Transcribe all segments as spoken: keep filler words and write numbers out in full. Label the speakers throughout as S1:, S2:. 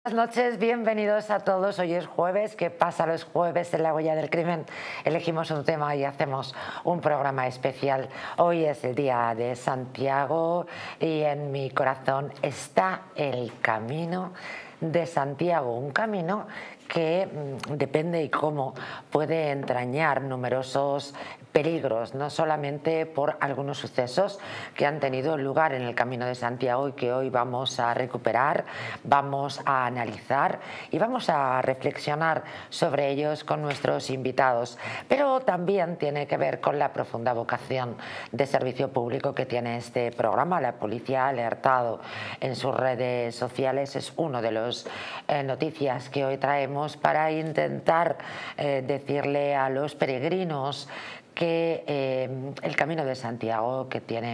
S1: Buenas noches, bienvenidos a todos. Hoy es jueves. ¿Qué pasa los jueves en La Huella del Crimen? Elegimos un tema y hacemos un programa especial. Hoy es el día de Santiago y en mi corazón está el Camino de Santiago, un camino que mmm, depende y cómo puede entrañar numerosos peligros, no solamente por algunos sucesos que han tenido lugar en el Camino de Santiago y que hoy vamos a recuperar, vamos a analizar y vamos a reflexionar sobre ellos con nuestros invitados, pero también tiene que ver con la profunda vocación de servicio público que tiene este programa. La policía ha alertado en sus redes sociales, es uno de los eh, noticias que hoy traemos para intentar eh, decirle a los peregrinos que eh, el Camino de Santiago, que tiene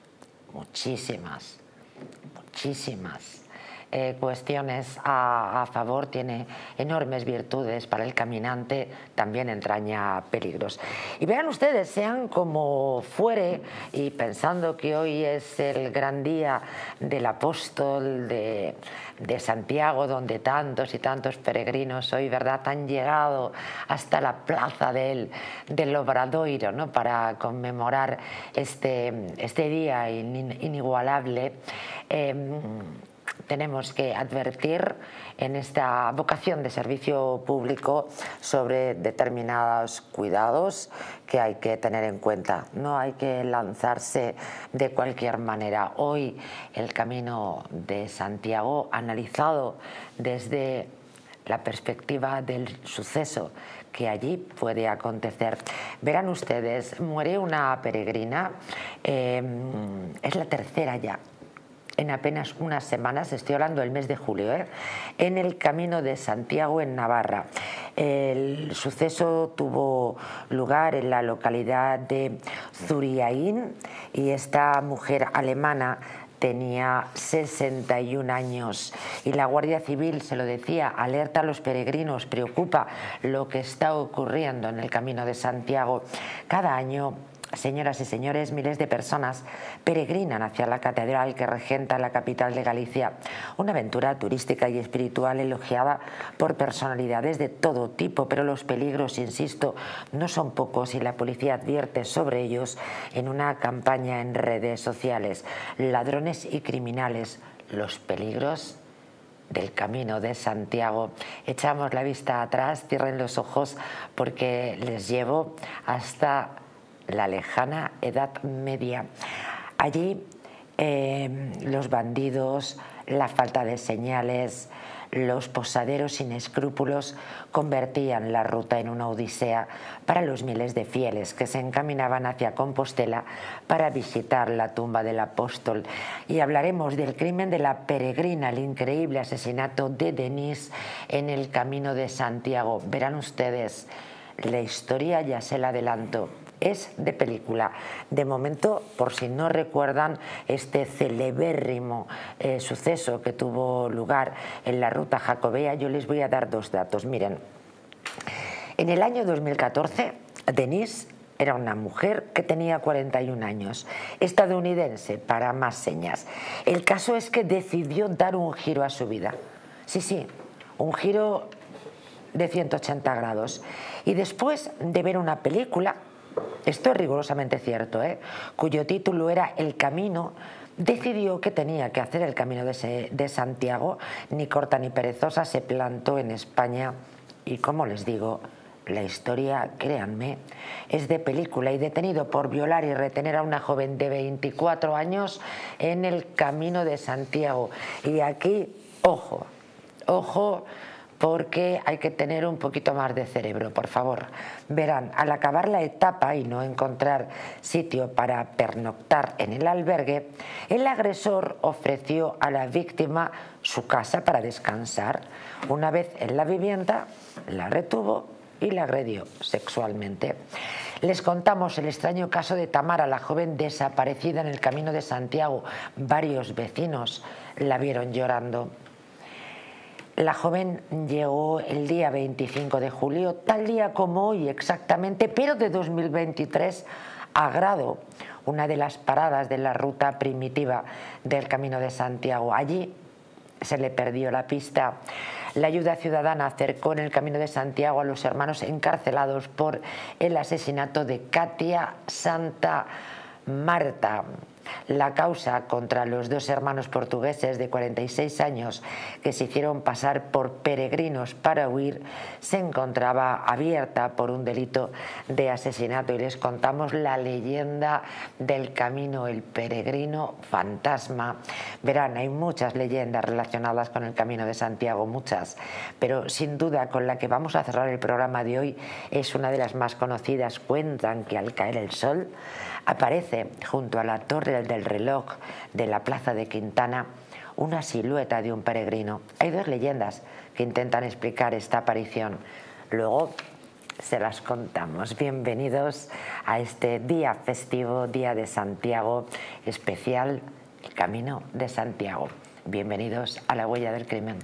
S1: muchísimas, muchísimas eh, cuestiones a, a favor, tiene enormes virtudes para el caminante, también entraña peligros. Y vean ustedes, sean como fuere, y pensando que hoy es el gran día del apóstol de, de Santiago, donde tantos y tantos peregrinos hoy, ¿verdad?, han llegado hasta la plaza del, del Obradoiro, ¿no?, para conmemorar este, este día in, inigualable. Eh, tenemos que advertir en esta vocación de servicio público sobre determinados cuidados que hay que tener en cuenta. No hay que lanzarse de cualquier manera. Hoy el Camino de Santiago, analizado desde la perspectiva del suceso que allí puede acontecer. Verán ustedes, muere una peregrina, eh, es la tercera ya, en apenas unas semanas, estoy hablando del mes de julio, ¿eh? en el Camino de Santiago en Navarra. El suceso tuvo lugar en la localidad de Zuriaín y esta mujer alemana tenía sesenta y un años y la Guardia Civil, se lo decía, alerta a los peregrinos, preocupa lo que está ocurriendo en el Camino de Santiago. Cada año, señoras y señores, miles de personas peregrinan hacia la catedral que regenta la capital de Galicia, una aventura turística y espiritual elogiada por personalidades de todo tipo, pero los peligros, insisto, no son pocos y la policía advierte sobre ellos en una campaña en redes sociales. Ladrones y criminales, los peligros del Camino de Santiago. Echamos la vista atrás, cierren los ojos porque les llevo hasta la lejana Edad Media. Allí eh, los bandidos, la falta de señales, los posaderos sin escrúpulos convertían la ruta en una odisea para los miles de fieles que se encaminaban hacia Compostela para visitar la tumba del apóstol. Y hablaremos del crimen de la peregrina, el increíble asesinato de Denise en el Camino de Santiago. Verán ustedes, la historia ya se la adelanto, es de película. De momento, por si no recuerdan este celebérrimo eh, suceso que tuvo lugar en la ruta jacobea, yo les voy a dar dos datos. Miren, en el año dos mil catorce, Denise era una mujer que tenía cuarenta y un años, estadounidense para más señas. El caso es que decidió dar un giro a su vida. Sí, sí, un giro de ciento ochenta grados. Y después de ver una película, esto es rigurosamente cierto, ¿eh?, cuyo título era El Camino, decidió que tenía que hacer el Camino de, de Santiago. Ni corta ni perezosa se plantó en España y, como les digo, la historia, créanme, es de película. Y detenido por violar y retener a una joven de veinticuatro años en el Camino de Santiago. Y aquí, ojo, ojo, porque hay que tener un poquito más de cerebro, por favor. Verán, al acabar la etapa y no encontrar sitio para pernoctar en el albergue, el agresor ofreció a la víctima su casa para descansar. Una vez en la vivienda, la retuvo y la agredió sexualmente. Les contamos el extraño caso de Tamara, la joven desaparecida en el Camino de Santiago. Varios vecinos la vieron llorando. La joven llegó el día veinticinco de julio, tal día como hoy exactamente, pero de dos mil veintitrés, a Grado, una de las paradas de la ruta primitiva del Camino de Santiago. Allí se le perdió la pista. La ayuda ciudadana acercó en el Camino de Santiago a los hermanos encarcelados por el asesinato de Katia Santa Marta. La causa contra los dos hermanos portugueses de cuarenta y seis años que se hicieron pasar por peregrinos para huir se encontraba abierta por un delito de asesinato, y les contamos la leyenda del camino, el peregrino fantasma. Verán, hay muchas leyendas relacionadas con el Camino de Santiago, muchas, pero sin duda con la que vamos a cerrar el programa de hoy es una de las más conocidas. Cuentan que al caer el sol aparece junto a la torre del reloj de la plaza de Quintana una silueta de un peregrino. Hay dos leyendas que intentan explicar esta aparición. Luego se las contamos. Bienvenidos a este día festivo, Día de Santiago, especial el Camino de Santiago. Bienvenidos a La Huella del Crimen.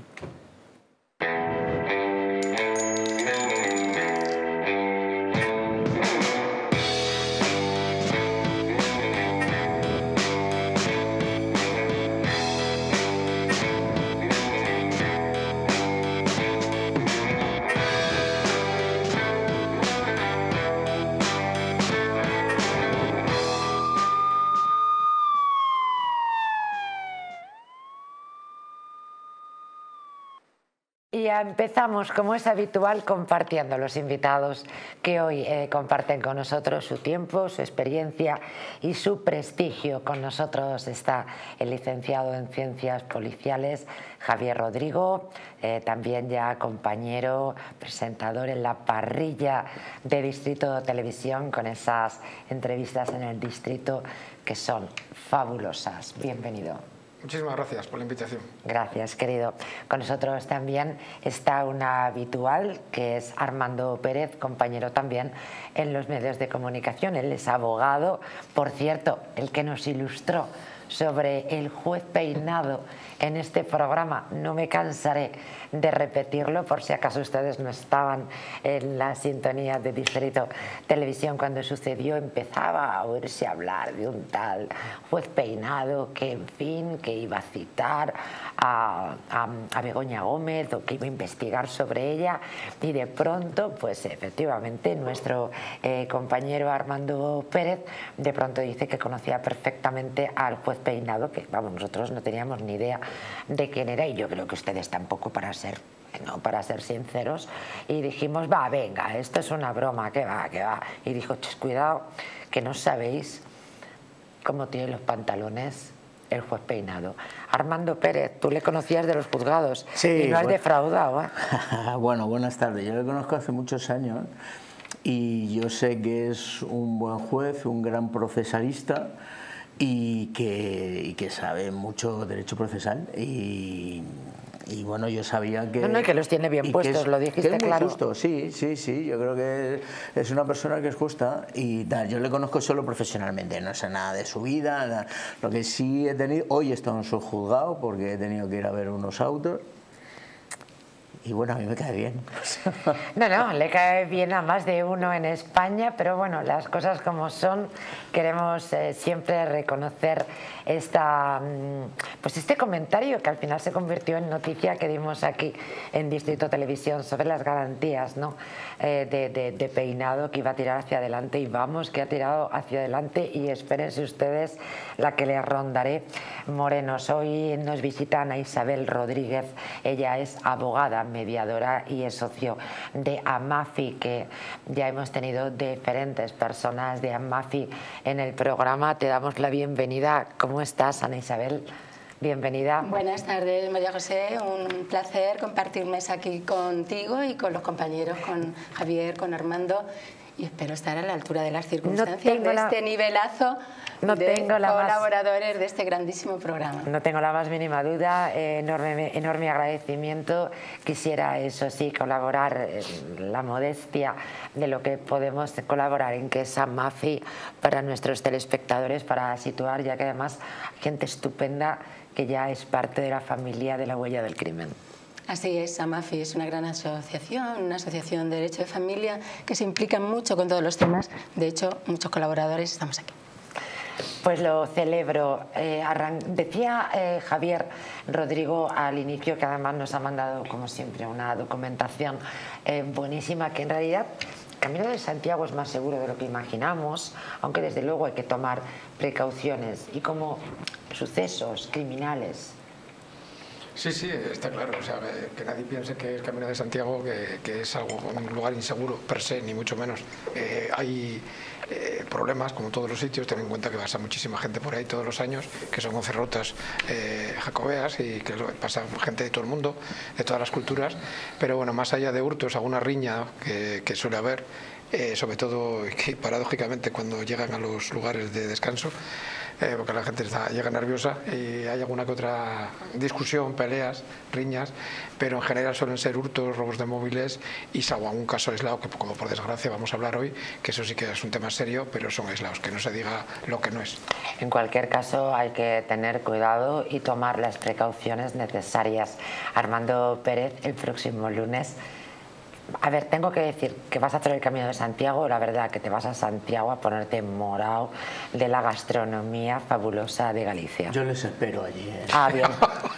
S1: Y ya empezamos, como es habitual, compartiendo los invitados que hoy eh, comparten con nosotros su tiempo, su experiencia y su prestigio. Con nosotros está el licenciado en Ciencias Policiales, Javier Rodrigo, eh, también ya compañero, presentador en la parrilla de Distrito Televisión, con esas entrevistas en el Distrito que son fabulosas. Bienvenido.
S2: Muchísimas gracias por la invitación.
S1: Gracias, querido. Con nosotros también está una habitual, que es Armando Pérez, compañero también en los medios de comunicación. Él es abogado, por cierto, el que nos ilustró sobre el juez Peinado en este programa. No me cansaré de repetirlo por si acaso ustedes no estaban en la sintonía de Distrito Televisión cuando sucedió. Empezaba a oírse hablar de un tal juez Peinado que, en fin, que iba a citar a, a, a Begoña Gómez o que iba a investigar sobre ella, y de pronto, pues efectivamente, nuestro eh, compañero Armando Pérez de pronto dice que conocía perfectamente al juez Peinado, que vamos, nosotros no teníamos ni idea de quién era, y yo creo que ustedes tampoco, para ser no para ser sinceros, y dijimos, va, venga, esto es una broma, que va, que va, y dijo, cuidado, que no sabéis cómo tiene los pantalones el juez Peinado. Armando Pérez, tú le conocías de los juzgados,
S3: sí,
S1: y no has
S3: bueno.
S1: defraudado, ¿eh?
S3: Bueno, buenas tardes. Yo le conozco hace muchos años y yo sé que es un buen juez, un gran procesalista, y que, y que sabe mucho derecho procesal, y, y bueno, yo sabía que...
S1: No, no, que los tiene bien puestos,
S3: es,
S1: lo dijiste
S3: que es muy
S1: claro.
S3: Justo, sí, sí, sí, yo creo que es una persona que es justa y tal. Yo le conozco solo profesionalmente, no sé nada de su vida, nada. Lo que sí he tenido, hoy he estado en su juzgado porque he tenido que ir a ver unos autos. Y bueno, a mí me cae bien.
S1: No, no, le cae bien a más de uno en España, pero bueno, las cosas como son. Queremos eh, siempre reconocer esta, pues este comentario que al final se convirtió en noticia que dimos aquí en Distrito Televisión sobre las garantías, ¿no? eh, de, de, de Peinado, que iba a tirar hacia adelante, y vamos, que ha tirado hacia adelante, y espérense ustedes la que les rondaré morenos. Hoy nos visita Ana Isabel Rodríguez, ella es abogada, mediadora y es socio de Amafi, que ya hemos tenido diferentes personas de Amafi en el programa. Te damos la bienvenida. ¿Cómo estás, Ana Isabel? Bienvenida.
S4: Buenas tardes, María José. Un placer compartir mesa aquí contigo y con los compañeros, con Javier, con Armando, y espero estar a la altura de las circunstancias
S1: no
S4: de
S1: la...
S4: este nivelazo
S1: no
S4: de
S1: tengo la
S4: colaboradores
S1: más...
S4: de este grandísimo programa.
S1: No tengo la más mínima duda, eh, enorme, enorme agradecimiento. Quisiera, eso sí, colaborar en la modestia de lo que podemos colaborar en que es Amafi para nuestros telespectadores, para situar, ya que además gente estupenda que ya es parte de la familia de La Huella del Crimen.
S4: Así es, Amafi es una gran asociación, una asociación de derecho de familia que se implica mucho con todos los temas. De hecho, muchos colaboradores estamos aquí.
S1: Pues lo celebro. Eh, decía eh, Javier Rodrigo al inicio, que además nos ha mandado, como siempre, una documentación eh, buenísima, que en realidad el Camino de Santiago es más seguro de lo que imaginamos, aunque desde luego hay que tomar precauciones. Y como sucesos criminales.
S2: Sí, sí, está claro. O sea, que, que nadie piense que el Camino de Santiago que, que es algo, un lugar inseguro per se, ni mucho menos. Eh, hay eh, problemas, como todos los sitios. Ten en cuenta que pasa muchísima gente por ahí todos los años, que son once rutas eh, jacobeas y que pasa gente de todo el mundo, de todas las culturas. Pero bueno, más allá de hurtos, alguna riña que, que suele haber, eh, sobre todo, que paradójicamente, cuando llegan a los lugares de descanso, Eh, porque la gente está, llega nerviosa y hay alguna que otra discusión, peleas, riñas, pero en general suelen ser hurtos, robos de móviles y salvo algún caso aislado, que como por desgracia vamos a hablar hoy, que eso sí que es un tema serio, pero son aislados, que no se diga lo que no es.
S1: En cualquier caso hay que tener cuidado y tomar las precauciones necesarias. Armando Pérez, el próximo lunes. A ver, tengo que decir que vas a hacer el Camino de Santiago, la verdad que te vas a Santiago a ponerte morado de la gastronomía fabulosa de Galicia.
S3: Yo les espero allí. ¿eh?
S1: Ah, bien.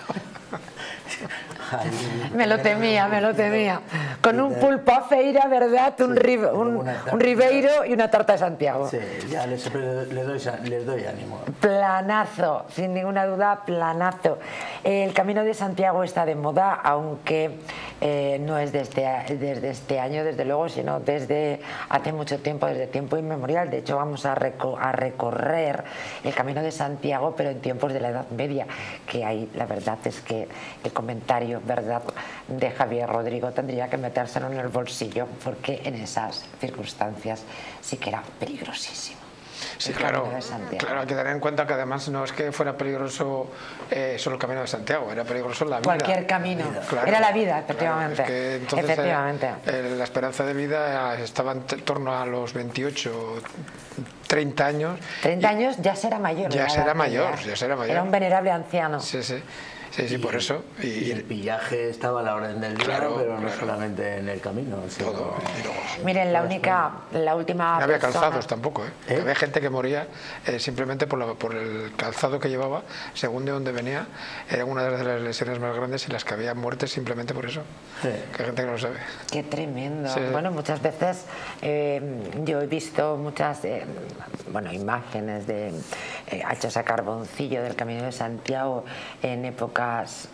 S1: Me lo temía, me lo temía. Con un pulpo a feira, ¿verdad? Un, sí, ribe, un, un ribeiro y una tarta de Santiago.
S3: Sí, ya les, les, doy, les doy ánimo.
S1: Planazo, sin ninguna duda, planazo. El Camino de Santiago está de moda, aunque eh, no es desde, desde este año, desde luego, sino desde hace mucho tiempo, desde tiempo inmemorial. De hecho, vamos a, reco a recorrer el Camino de Santiago, pero en tiempos de la Edad Media, que ahí la verdad es que el comentario, ¿verdad?, de Javier Rodrigo tendría que metérselo en el bolsillo, porque en esas circunstancias sí que era peligrosísimo.
S2: Sí, claro, claro, hay que tener en cuenta que además no es que fuera peligroso eh, solo el Camino de Santiago, era peligroso la vida.
S1: Cualquier camino,
S2: claro,
S1: era la vida, efectivamente.
S2: Claro, es que entonces,
S1: efectivamente.
S2: Eh, eh, la esperanza de vida estaba en torno a los veintiocho, treinta años.
S1: treinta años ya será mayor.
S2: Ya será mayor, ya será mayor.
S1: Era un venerable anciano.
S2: Sí, sí. Sí, sí, y, por eso.
S3: Y, y el pillaje estaba a la orden del día, claro, pero no claro. solamente en el camino. Sino...
S2: Todo.
S1: Miren, la única, la última.
S2: No había
S1: persona...
S2: calzados tampoco, ¿eh? ¿Eh? Había gente que moría eh, simplemente por, la, por el calzado que llevaba, según de dónde venía. Era una de las lesiones más grandes en las que había muertes simplemente por eso. Sí. Que hay gente que no lo sabe.
S1: Qué tremendo.
S2: Sí.
S1: Bueno, muchas veces eh, yo he visto muchas eh, bueno, imágenes de eh, hachos a carboncillo del Camino de Santiago en época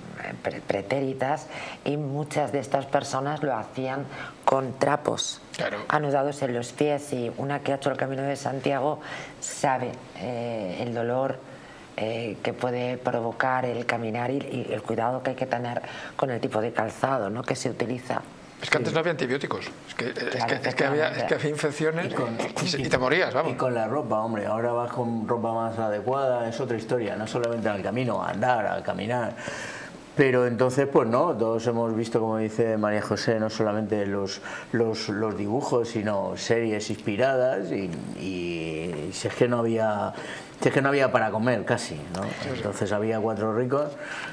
S1: pretéritas, y muchas de estas personas lo hacían con trapos claro. anudados en los pies, y una que ha hecho el Camino de Santiago sabe eh, el dolor eh, que puede provocar el caminar y, y el cuidado que hay que tener con el tipo de calzado, ¿no?, que se utiliza.
S2: Es que antes no había antibióticos, es que, claro, es que, es que, había, es que había infecciones y, con, y, y te morías, vamos.
S3: Y con la ropa, hombre, ahora vas con ropa más adecuada, es otra historia, no solamente en el camino, a andar, a caminar. Pero entonces, pues no, todos hemos visto, como dice María José, no solamente los, los, los dibujos, sino series inspiradas, y, y si es que no había, si es que no había para comer casi, ¿no? Entonces había cuatro ricos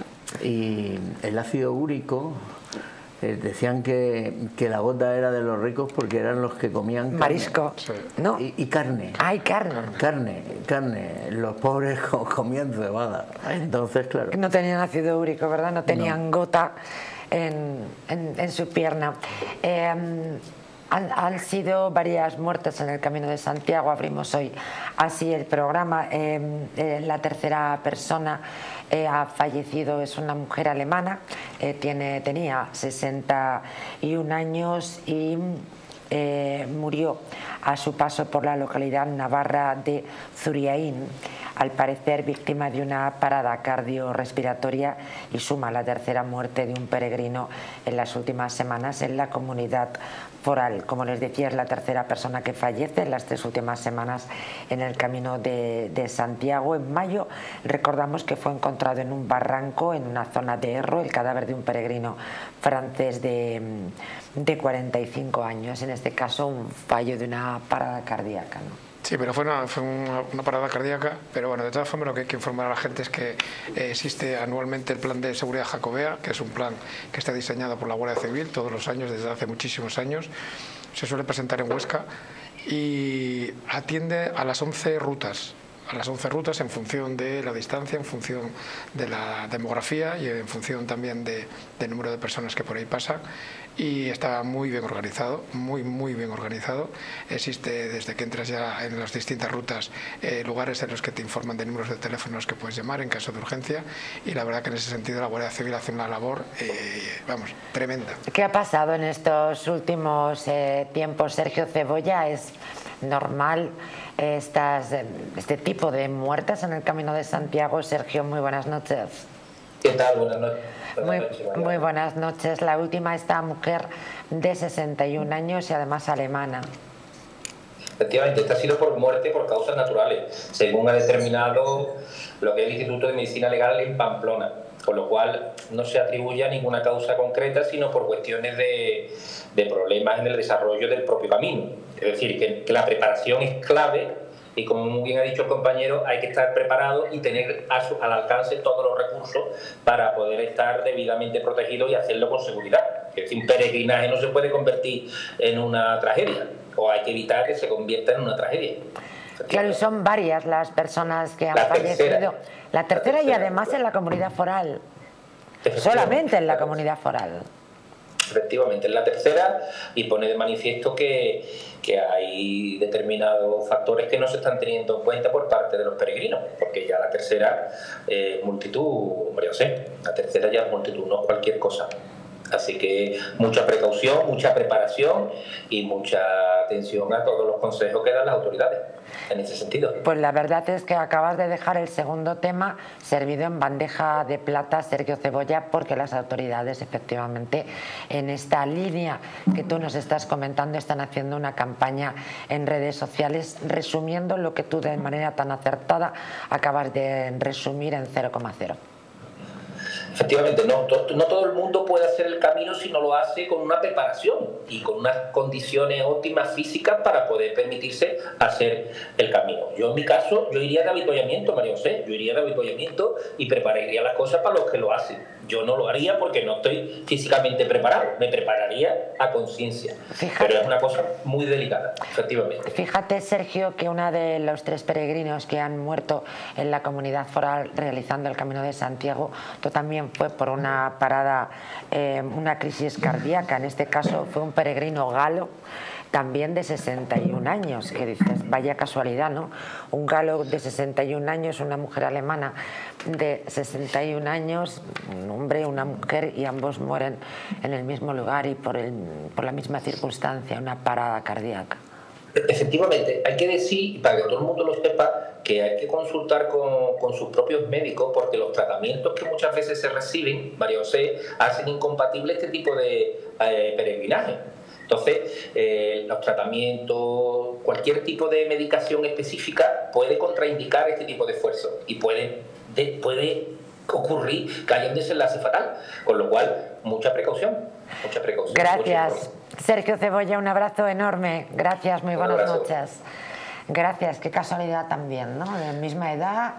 S3: y el ácido úrico... Decían que, que la gota era de los ricos porque eran los que comían carne.
S1: Marisco, ¿no?
S3: Y, y carne.
S1: Ay, carne.
S3: Carne, carne. Los pobres comían cebada. Entonces, claro.
S1: No tenían ácido úrico, ¿verdad? No tenían no. gota en, en, en su pierna. Eh, Han, han sido varias muertes en el Camino de Santiago. Abrimos hoy así el programa. Eh, eh, la tercera persona eh, ha fallecido, es una mujer alemana, eh, tiene, tenía sesenta y un años y eh, murió a su paso por la localidad navarra de Zuriaín, al parecer víctima de una parada cardiorrespiratoria, y suma la tercera muerte de un peregrino en las últimas semanas en la comunidad foral. Como les decía, es la tercera persona que fallece en las tres últimas semanas en el Camino de, de Santiago. En mayo, recordamos que fue encontrado en un barranco en una zona de Erro el cadáver de un peregrino francés de, de cuarenta y cinco años, en este caso un fallo de una parada cardíaca, ¿no?
S2: Sí, pero fue una, fue una, una parada cardíaca, pero bueno, de todas formas lo que hay que informar a la gente es que eh, existe anualmente el Plan de Seguridad Jacobea, que es un plan que está diseñado por la Guardia Civil todos los años, desde hace muchísimos años. Se suele presentar en Huesca y atiende a las once rutas a las once rutas en función de la distancia, en función de la demografía y en función también de, del número de personas que por ahí pasan. Y está muy bien organizado, muy muy bien organizado. Existe desde que entras ya en las distintas rutas eh, lugares en los que te informan de números de teléfonos que puedes llamar en caso de urgencia, y la verdad que en ese sentido la Guardia Civil hace una labor, eh, vamos, tremenda.
S1: ¿Qué ha pasado en estos últimos eh, tiempos, Sergio Cebolla? ¿Es normal estas, este tipo de muertes en el Camino de Santiago? Sergio, muy buenas noches.
S5: ¿Qué tal? Buenas noches.
S1: Muy, muy buenas noches. La última, esta mujer de sesenta y un años y además alemana.
S5: Efectivamente, esta ha sido por muerte por causas naturales, según ha determinado lo que es el Instituto de Medicina Legal en Pamplona, con lo cual no se atribuye a ninguna causa concreta, sino por cuestiones de, de problemas en el desarrollo del propio camino. Es decir, que, que la preparación es clave. Y como muy bien ha dicho el compañero, hay que estar preparado y tener a su, al alcance todos los recursos para poder estar debidamente protegido y hacerlo con seguridad. Es decir, un peregrinaje no se puede convertir en una tragedia, o hay que evitar que se convierta en una tragedia.
S1: Claro, y son varias las personas que han
S5: la
S1: fallecido.
S5: Tercera,
S1: la tercera
S5: la
S1: y además en la comunidad foral. Solamente en la comunidad foral.
S5: Efectivamente, es la tercera, y pone de manifiesto que, que hay determinados factores que no se están teniendo en cuenta por parte de los peregrinos, porque ya la tercera es eh, multitud, María José, la tercera ya es multitud, no es cualquier cosa. Así que mucha precaución, mucha preparación y mucha atención a todos los consejos que dan las autoridades en ese sentido.
S1: Pues la verdad es que acabas de dejar el segundo tema servido en bandeja de plata, Sergio Cebolla, porque las autoridades efectivamente en esta línea que tú nos estás comentando están haciendo una campaña en redes sociales resumiendo lo que tú de manera tan acertada acabas de resumir en cero coma cero.
S5: Efectivamente, no, to, no todo el mundo puede hacer el camino si no lo hace con una preparación y con unas condiciones óptimas físicas para poder permitirse hacer el camino. Yo en mi caso, yo iría de avituallamiento, María José, yo iría de avituallamiento y prepararía las cosas para los que lo hacen. Yo no lo haría porque no estoy físicamente preparado, me prepararía a conciencia. Pero es una cosa muy delicada, efectivamente.
S1: Fíjate, Sergio, que una de los tres peregrinos que han muerto en la comunidad foral realizando el Camino de Santiago, tú también fue por una parada, eh, una crisis cardíaca. En este caso fue un peregrino galo, también de sesenta y un años, que dices, vaya casualidad, ¿no? Un galo de sesenta y un años, una mujer alemana de sesenta y un años, un hombre, una mujer, y ambos mueren en el mismo lugar y por, el, por la misma circunstancia, una parada cardíaca.
S5: Efectivamente, hay que decir, para que todo el mundo lo sepa, que hay que consultar con, con sus propios médicos, porque los tratamientos que muchas veces se reciben, María José, hacen incompatible este tipo de eh, peregrinaje. Entonces, eh, los tratamientos, cualquier tipo de medicación específica puede contraindicar este tipo de esfuerzo y puede, de, puede ocurrir que haya un desenlace fatal, con lo cual, mucha precaución. Mucha precaución.
S1: Gracias. Sergio Cebolla, un abrazo enorme. Gracias, muy buenas noches. Gracias, qué casualidad también, ¿no? De misma edad.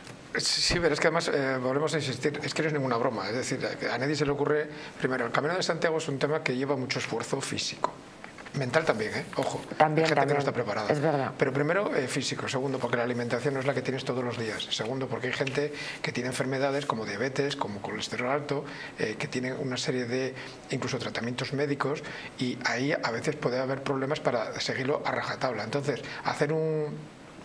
S2: Sí, pero es que además eh, volvemos a insistir, es que no es ninguna broma, es decir, a nadie se le ocurre. Primero, el Camino de Santiago es un tema que lleva mucho esfuerzo físico. Mental también, ¿eh? Ojo,
S1: también,
S2: hay gente
S1: también.
S2: que no está preparada.
S1: Es verdad.
S2: Pero primero, eh, físico. Segundo, porque la alimentación no es la que tienes todos los días. Segundo, porque hay gente que tiene enfermedades como diabetes, como colesterol alto, eh, que tienen una serie de, incluso tratamientos médicos, y ahí a veces puede haber problemas para seguirlo a rajatabla. Entonces, hacer un...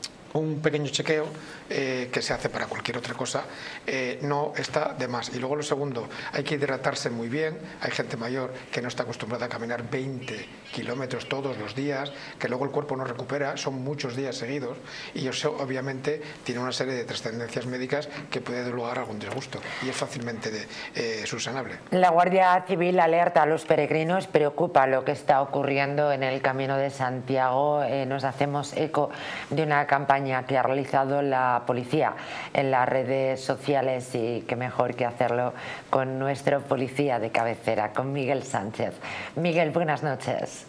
S2: un pequeño chequeo eh, que se hace para cualquier otra cosa eh, no está de más. Y luego lo segundo, hay que hidratarse muy bien. Hay gente mayor que no está acostumbrada a caminar veinte kilómetros todos los días, que luego el cuerpo no recupera, son muchos días seguidos, y eso obviamente tiene una serie de trascendencias médicas que puede dar lugar a algún disgusto y es fácilmente de, eh, subsanable.
S1: La Guardia Civil alerta a los peregrinos, preocupa lo que está ocurriendo en el Camino de Santiago. Eh, nos hacemos eco de una campaña que ha realizado la policía en las redes sociales, y qué mejor que hacerlo con nuestro policía de cabecera, con Miguel Sánchez. Miguel, buenas noches.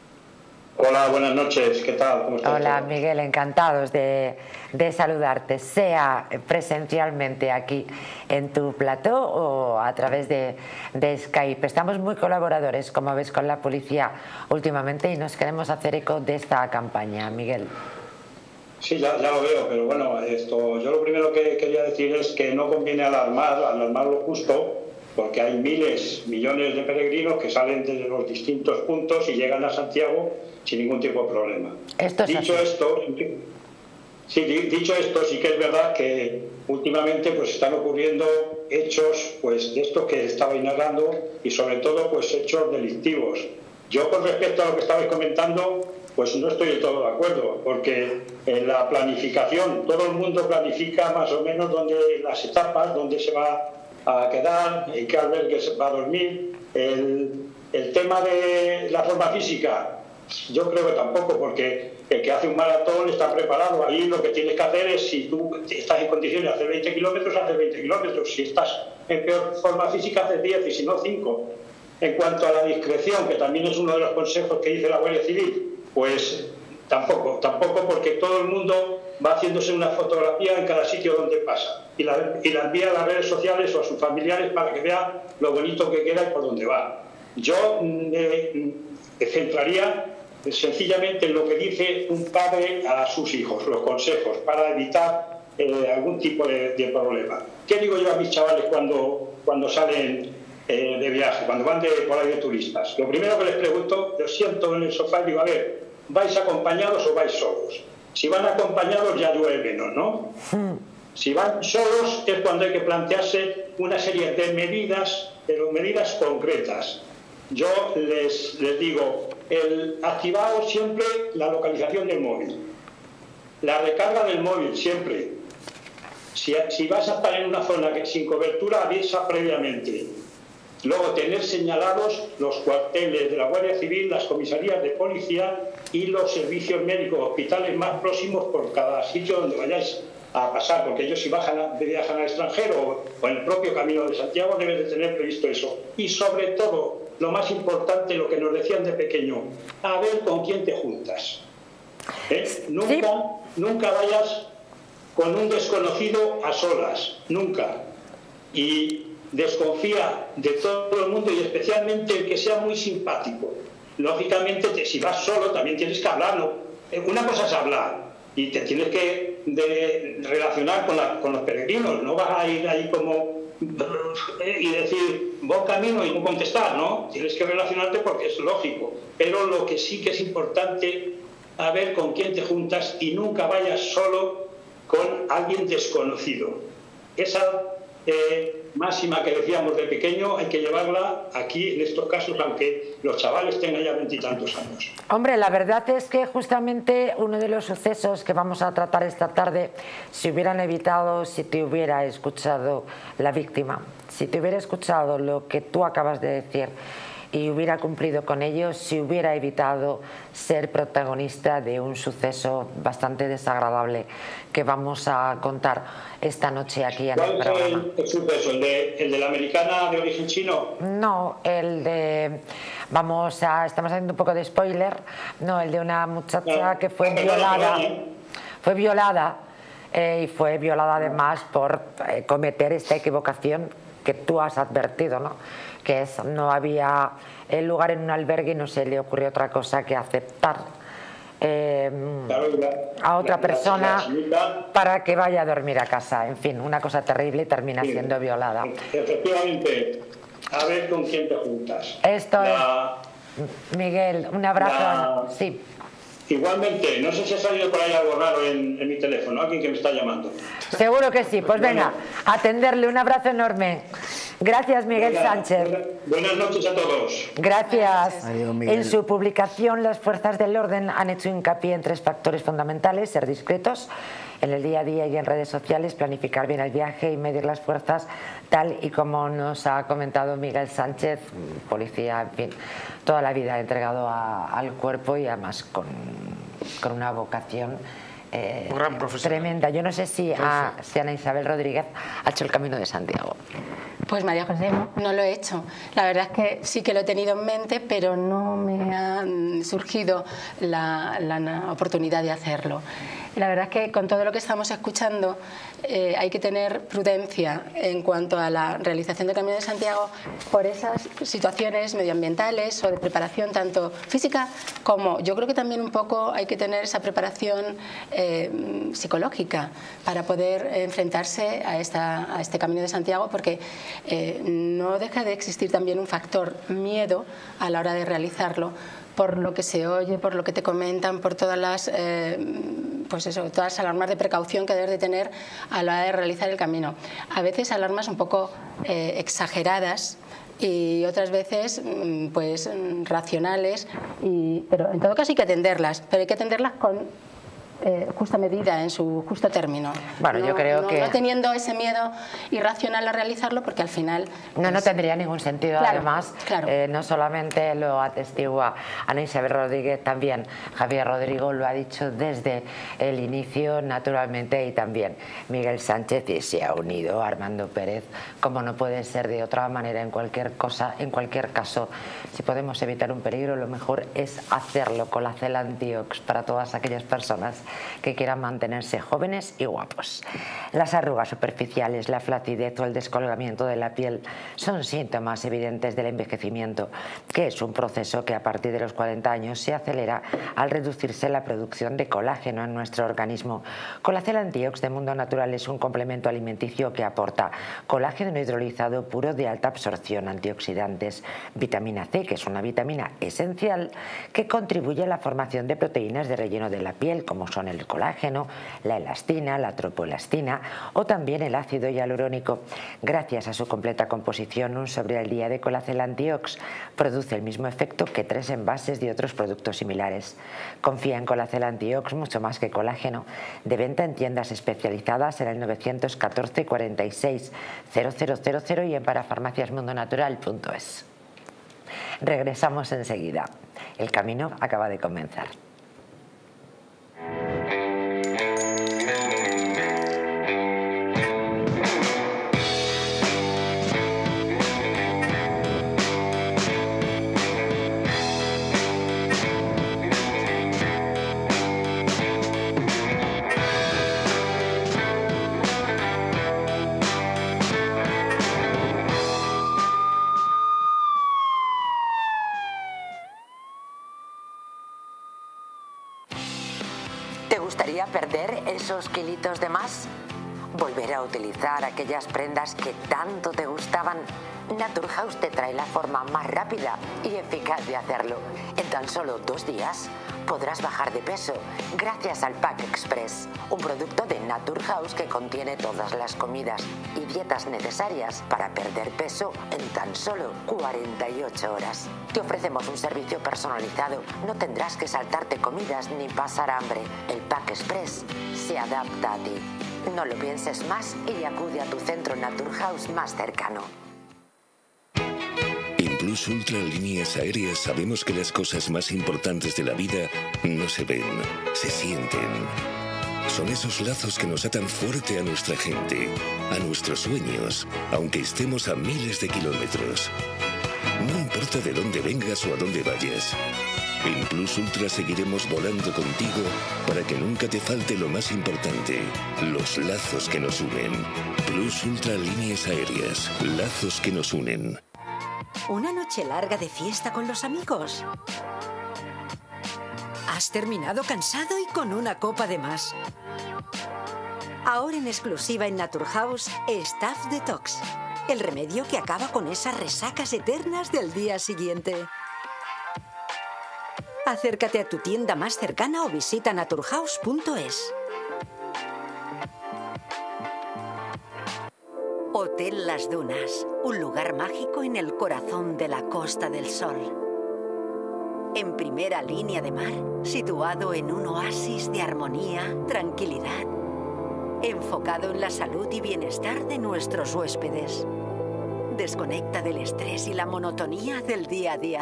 S6: Hola, buenas noches, ¿qué tal? ¿Cómo estás?
S1: Hola, Miguel, encantados de, de saludarte, sea presencialmente aquí en tu plató o a través de, de Skype. Estamos muy colaboradores, como ves, con la policía últimamente, y nos queremos hacer eco de esta campaña, Miguel.
S6: Sí, ya, ya lo veo, pero bueno, esto, yo lo primero que quería decir es que no conviene alarmar, alarmar lo justo, porque hay miles, millones de peregrinos que salen desde los distintos puntos y llegan a Santiago sin ningún tipo de problema.
S1: Esto es
S6: dicho
S1: así.
S6: esto, sí, dicho esto, sí que es verdad que últimamente pues están ocurriendo hechos pues de estos que estabais narrando y sobre todo pues hechos delictivos. Yo con respecto a lo que estabais comentando, pues no estoy del todo de acuerdo, porque en la planificación, todo el mundo planifica más o menos dónde las etapas, dónde se va a quedar, en qué albergue se va a dormir. El, el tema de la forma física, yo creo que tampoco, porque el que hace un maratón está preparado. Ahí lo que tienes que hacer es, si tú estás en condiciones de hacer veinte kilómetros, haces veinte kilómetros. Si estás en peor forma física, haces diez y si no, cinco. En cuanto a la discreción, que también es uno de los consejos que dice la Guardia Civil, pues tampoco, tampoco porque todo el mundo va haciéndose una fotografía en cada sitio donde pasa y la, y la envía a las redes sociales o a sus familiares para que vean lo bonito que queda y por dónde va. Yo me, me centraría sencillamente en lo que dice un padre a sus hijos, los consejos para evitar eh, algún tipo de, de problema. ¿Qué digo yo a mis chavales cuando, cuando salen eh, de viaje, cuando van de, por ahí de turistas? Lo primero que les pregunto, yo siento en el sofá y digo, a ver, ¿vais acompañados o vais solos? Si van acompañados ya llueve menos, ¿no? Si van solos es cuando hay que plantearse una serie de medidas, pero medidas concretas. Yo les, les digo, el activado siempre la localización del móvil, la recarga del móvil siempre. Si, si vas a estar en una zona que sin cobertura, avisa previamente. Luego, tener señalados los cuarteles de la Guardia Civil, las comisarías de policía y los servicios médicos, hospitales más próximos por cada sitio donde vayáis a pasar, porque ellos si bajan, viajan al extranjero o en el propio Camino de Santiago deben de tener previsto eso. Y sobre todo, lo más importante, lo que nos decían de pequeño, a ver con quién te juntas. ¿Eh? Nunca, sí. nunca vayas con un desconocido a solas, nunca. Y desconfía de todo el mundo y especialmente el que sea muy simpático. Lógicamente, te, si vas solo también tienes que hablar, ¿no? Una cosa es hablar y te tienes que de, relacionar con, la, con los peregrinos, no vas a ir ahí como y decir vos camino y no contestar, ¿no? Tienes que relacionarte porque es lógico, pero lo que sí que es importante, a ver con quién te juntas y nunca vayas solo con alguien desconocido. Esa eh, máxima que decíamos de pequeño hay que llevarla aquí en estos casos, aunque los chavales tengan ya veintitantos años.
S1: Hombre, la verdad es que justamente uno de los sucesos que vamos a tratar esta tarde se hubieran evitado si te hubiera escuchado la víctima, si te hubiera escuchado lo que tú acabas de decir y hubiera cumplido con ello, si hubiera evitado ser protagonista de un suceso bastante desagradable que vamos a contar esta noche aquí en el programa.
S6: ¿Cuál es el suceso? ¿El de, el de la americana de origen chino?
S1: No, el de... Vamos a... Estamos haciendo un poco de spoiler. No, el de una muchacha
S6: no,
S1: que fue
S6: no,
S1: violada.
S6: no, no.
S1: Fue violada eh, y fue violada además por eh, cometer esta equivocación que tú has advertido, ¿no? Que es, no había el lugar en un albergue y no se le ocurrió otra cosa que aceptar eh,
S6: claro, la,
S1: a otra
S6: la,
S1: persona
S6: la, la
S1: para que vaya a dormir a casa. En fin, una cosa terrible y termina
S6: sí,
S1: siendo violada.
S6: Efectivamente, a ver con quién te juntas.
S1: Esto
S6: la,
S1: es, Miguel, un abrazo.
S6: La,
S1: sí.
S6: Igualmente, no sé si ha salido por ahí algo raro en, en mi teléfono, alguien que me está llamando.
S1: Seguro que sí, pues venga, atenderle, un abrazo enorme. Gracias, Miguel
S6: Buenas,
S1: Sánchez.
S6: Buenas, buenas noches a todos.
S1: Gracias.
S3: Adiós,
S1: en su publicación, las fuerzas del orden han hecho hincapié en tres factores fundamentales: ser discretos en el día a día y en redes sociales, planificar bien el viaje y medir las fuerzas, tal y como nos ha comentado Miguel Sánchez, policía, en fin, toda la vida entregado a, al cuerpo y además con, con una vocación eh,
S2: gran
S1: tremenda. Yo no sé si, a, si Ana Isabel Rodríguez ha hecho el Camino de Santiago.
S4: Pues María José, no lo he hecho. La verdad es que sí que lo he tenido en mente, pero no me ha surgido la, la oportunidad de hacerlo. Y la verdad es que con todo lo que estamos escuchando eh, hay que tener prudencia en cuanto a la realización del Camino de Santiago por esas situaciones medioambientales o de preparación tanto física como yo creo que también un poco hay que tener esa preparación eh, psicológica para poder enfrentarse a, esta, a este Camino de Santiago, porque eh, no deja de existir también un factor miedo a la hora de realizarlo, por lo que se oye, por lo que te comentan, por todas las, eh, pues eso, todas las alarmas de precaución que debes de tener a la hora de realizar el camino. A veces alarmas un poco eh, exageradas y otras veces pues racionales, y, pero en todo caso hay que atenderlas, pero hay que atenderlas con Eh, justa medida, en su justo término.
S1: Bueno,
S4: no,
S1: yo creo
S4: no,
S1: que...
S4: No teniendo ese miedo irracional a realizarlo, porque al final...
S1: No, no tendría ningún sentido.
S4: Claro,
S1: además,
S4: claro.
S1: Eh, no solamente lo atestigua Ana Isabel Rodríguez, también Javier Rodrigo lo ha dicho desde el inicio, naturalmente, y también Miguel Sánchez, y se ha unido Armando Pérez, como no puede ser de otra manera en cualquier cosa, en cualquier caso. Si podemos evitar un peligro, lo mejor es hacerlo. Colacel Antiox para todas aquellas personas que quieran mantenerse jóvenes y guapos. Las arrugas superficiales, la flacidez o el descolgamiento de la piel son síntomas evidentes del envejecimiento, que es un proceso que a partir de los cuarenta años se acelera al reducirse la producción de colágeno en nuestro organismo. Colacel Antiox de Mundo Natural es un complemento alimenticio que aporta colágeno hidrolizado puro de alta absorción, antioxidantes, vitamina C, que es una vitamina esencial que contribuye a la formación de proteínas de relleno de la piel, como son el colágeno, la elastina, la tropoelastina o también el ácido hialurónico. Gracias a su completa composición, un sobre al día de Colacel Antiox produce el mismo efecto que tres envases de otros productos similares. Confía en Colacel Antiox mucho más que colágeno. De venta en tiendas especializadas en el nueve uno cuatro, cuarenta y seis, cero cero cero cero y en parafarmacias mundo natural punto es. Regresamos enseguida. El camino acaba de comenzar. ¿Te gustaría perder esos kilitos de más? ¿Volver a utilizar aquellas prendas que tanto te gustaban? Naturhaus te trae la forma más rápida y eficaz de hacerlo. En tan solo dos días podrás bajar de peso gracias al Pack Express, un producto de Naturhaus que contiene todas las comidas y dietas necesarias para perder peso en tan solo cuarenta y ocho horas. Te ofrecemos un servicio personalizado, no tendrás que saltarte comidas ni pasar hambre. El Pack Express se adapta a ti. No lo pienses más y acude a tu centro Naturhaus más cercano.
S7: En Plus Ultra Líneas Aéreas sabemos que las cosas más importantes de la vida no se ven, se sienten. Son esos lazos que nos atan fuerte a nuestra gente, a nuestros sueños, aunque estemos a miles de kilómetros. No importa de dónde vengas o a dónde vayas. En Plus Ultra seguiremos volando contigo para que nunca te falte lo más importante, los lazos que nos unen. Plus Ultra Líneas Aéreas, lazos que nos unen.
S8: ¿Una noche larga de fiesta con los amigos? ¿Has terminado cansado y con una copa de más? Ahora en exclusiva en Naturhaus, Staff Detox, el remedio que acaba con esas resacas eternas del día siguiente. Acércate a tu tienda más cercana o visita naturhaus punto es. Hotel Las Dunas, un lugar mágico en el corazón de la Costa del Sol. En primera línea de mar, situado en un oasis de armonía, tranquilidad, enfocado en la salud y bienestar de nuestros huéspedes. Desconecta del estrés y la monotonía del día a día.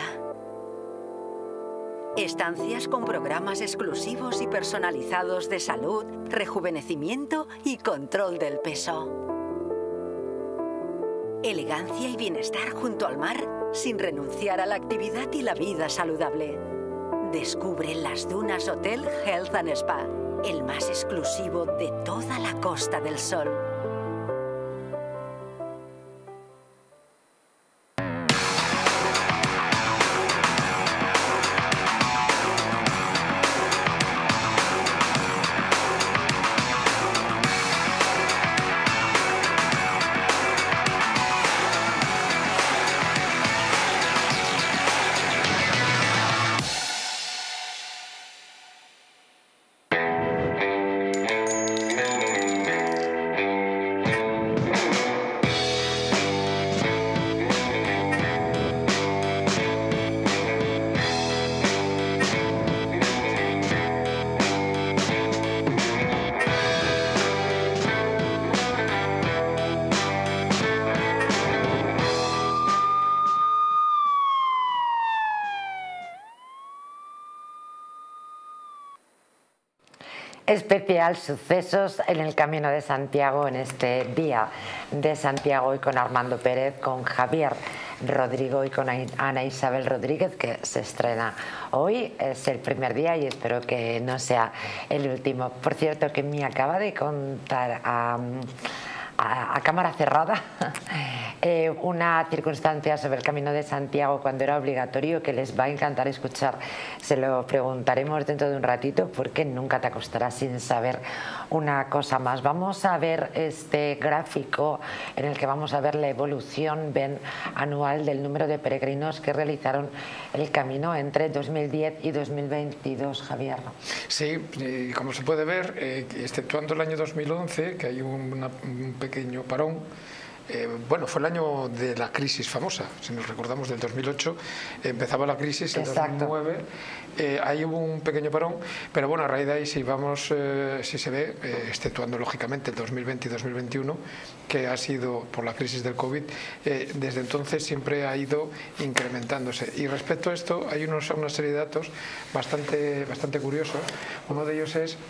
S8: Estancias con programas exclusivos y personalizados de salud, rejuvenecimiento y control del peso. Elegancia y bienestar junto al mar, sin renunciar a la actividad y la vida saludable. Descubre Las Dunas Hotel Health and Spa. el más exclusivo de toda la Costa del Sol.
S1: Especial sucesos en el Camino de Santiago en este Día de Santiago, y con Armando Pérez, con Javier Rodrigo y con Ana Isabel Rodríguez, que se estrena hoy. Es el primer día y espero que no sea el último. Por cierto, que me acaba de contar a, a, a cámara cerrada eh, una circunstancia sobre el Camino de Santiago cuando era obligatorio, que les va a encantar escuchar. Se lo preguntaremos dentro de un ratito, porque nunca te acostarás sin saber una cosa más. Vamos a ver este gráfico en el que vamos a ver la evolución ven, anual del número de peregrinos que realizaron el camino entre dos mil diez y dos mil veintidós, Javier.
S2: Sí, y como se puede ver, eh, exceptuando el año dos mil once, que hay un, una, un pequeño parón. Eh, bueno, fue el año de la crisis famosa, si nos recordamos, del dos mil ocho, eh, empezaba la crisis en dos mil nueve, eh, ahí hubo un pequeño parón, pero bueno, a raíz de ahí si vamos, eh, si se ve, eh, exceptuando lógicamente el dos mil veinte y dos mil veintiuno, que ha sido por la crisis del COVID, eh, desde entonces siempre ha ido incrementándose. Y respecto a esto hay unos, una serie de datos bastante, bastante curiosos. Uno de ellos es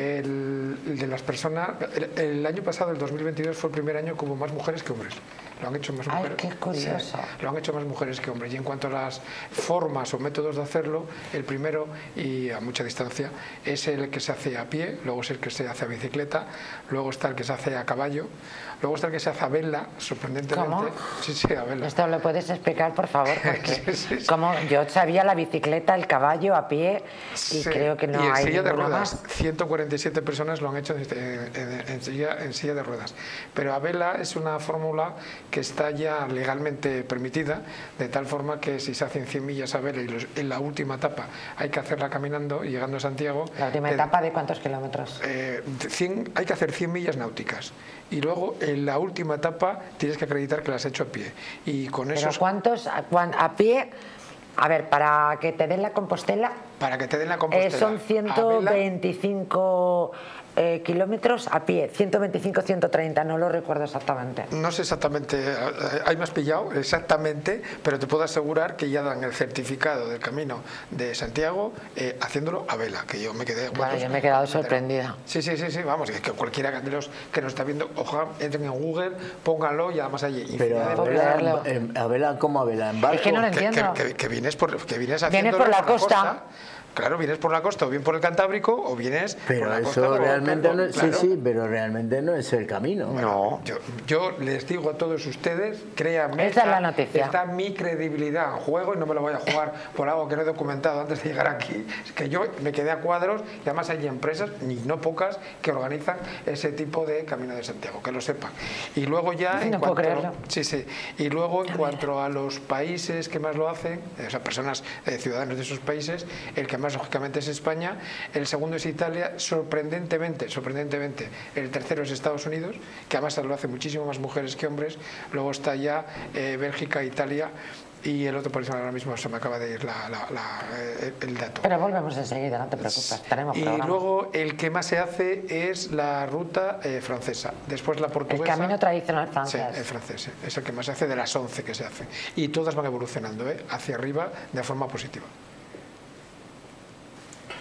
S2: el, el de las personas. El, el año pasado, el dos mil veintidós, fue el primer año que hubo más mujeres que hombres. Lo han hecho más mujeres.
S1: Ay, qué curioso.
S2: Sí, lo han hecho más mujeres que hombres. Y en cuanto a las formas o métodos de hacerlo, el primero, y a mucha distancia, es el que se hace a pie, luego es el que se hace a bicicleta, luego está el que se hace a caballo, luego está el que se hace a vela, sorprendentemente.
S1: ¿Cómo?
S2: Sí, sí, a vela.
S1: Esto lo puedes explicar, por favor, porque
S2: sí, sí, sí.
S1: Como yo sabía la bicicleta, el caballo, a pie, y sí, creo que no
S2: y en
S1: hay
S2: silla de
S1: ninguna
S2: ruedas,
S1: más.
S2: ciento cuarenta y siete personas lo han hecho en, en, en, silla, en silla de ruedas. Pero a vela es una fórmula que está ya legalmente permitida, de tal forma que si se hacen cien millas a vela y los, en la última etapa hay que hacerla caminando y llegando a Santiago.
S1: ¿La última
S2: eh,
S1: etapa de cuántos kilómetros?
S2: Eh, cien, hay que hacer cien millas náuticas. Y luego en la última etapa tienes que acreditar que la has hecho a pie. Y con
S1: ¿Pero
S2: esos...
S1: cuántos a, a pie? A ver, para que te den la Compostela...
S2: Para que te den la Compostela.
S1: Eh, son ciento veinticinco eh, kilómetros a pie, ciento veinticinco, ciento treinta, no lo recuerdo exactamente.
S2: No sé exactamente, ahí me has pillado exactamente, pero te puedo asegurar que ya dan el certificado del Camino de Santiago eh, haciéndolo a vela, que yo me quedé...
S1: Bueno, yo me he quedado sorprendida.
S2: Sí, sí, sí, sí, vamos, que cualquiera de los que nos está viendo, ojalá entren en Google, pónganlo y además allí.
S3: Pero a vela, en, a vela, ¿cómo a vela? ¿En barco?
S1: Es que no lo entiendo.
S2: Que, que, que vienes por, que vienes
S1: vienes por la, por la costa. costa.
S2: Claro, vienes por la costa o bien por el Cantábrico o vienes
S3: pero
S2: por la
S3: eso
S2: costa.
S3: Realmente
S2: por,
S3: no es,
S2: claro.
S3: Sí, sí, pero realmente no es el camino.
S2: Bueno, no. Yo, yo les digo a todos ustedes, créanme,
S1: esa es la noticia.
S2: Está mi credibilidad en juego y no me lo voy a jugar por algo que no he documentado antes de llegar aquí. Es que yo me quedé a cuadros y además hay empresas, y no pocas, que organizan ese tipo de Camino de Santiago, que lo sepan. Y luego ya... En
S1: no
S2: cuanto,
S1: puedo creerlo.
S2: Sí, sí. Y luego en cuanto a los países que más lo hacen, o sea, personas, eh, ciudadanos de esos países, el que más lógicamente es España. El segundo es Italia, sorprendentemente, sorprendentemente, el tercero es Estados Unidos, que además lo hacen muchísimo más mujeres que hombres, luego está ya eh, Bélgica, Italia, y el otro país ahora mismo se me acaba de ir la, la, la, el dato.
S1: Pero volvemos enseguida, no te preocupes, tenemos
S2: Y
S1: programa.
S2: luego el que más se hace es la ruta eh, francesa, después la portuguesa.
S1: El camino tradicional francés.
S2: Sí, el francés, es el que más se hace de las once que se hace. Y todas van evolucionando, ¿eh? hacia arriba de forma positiva.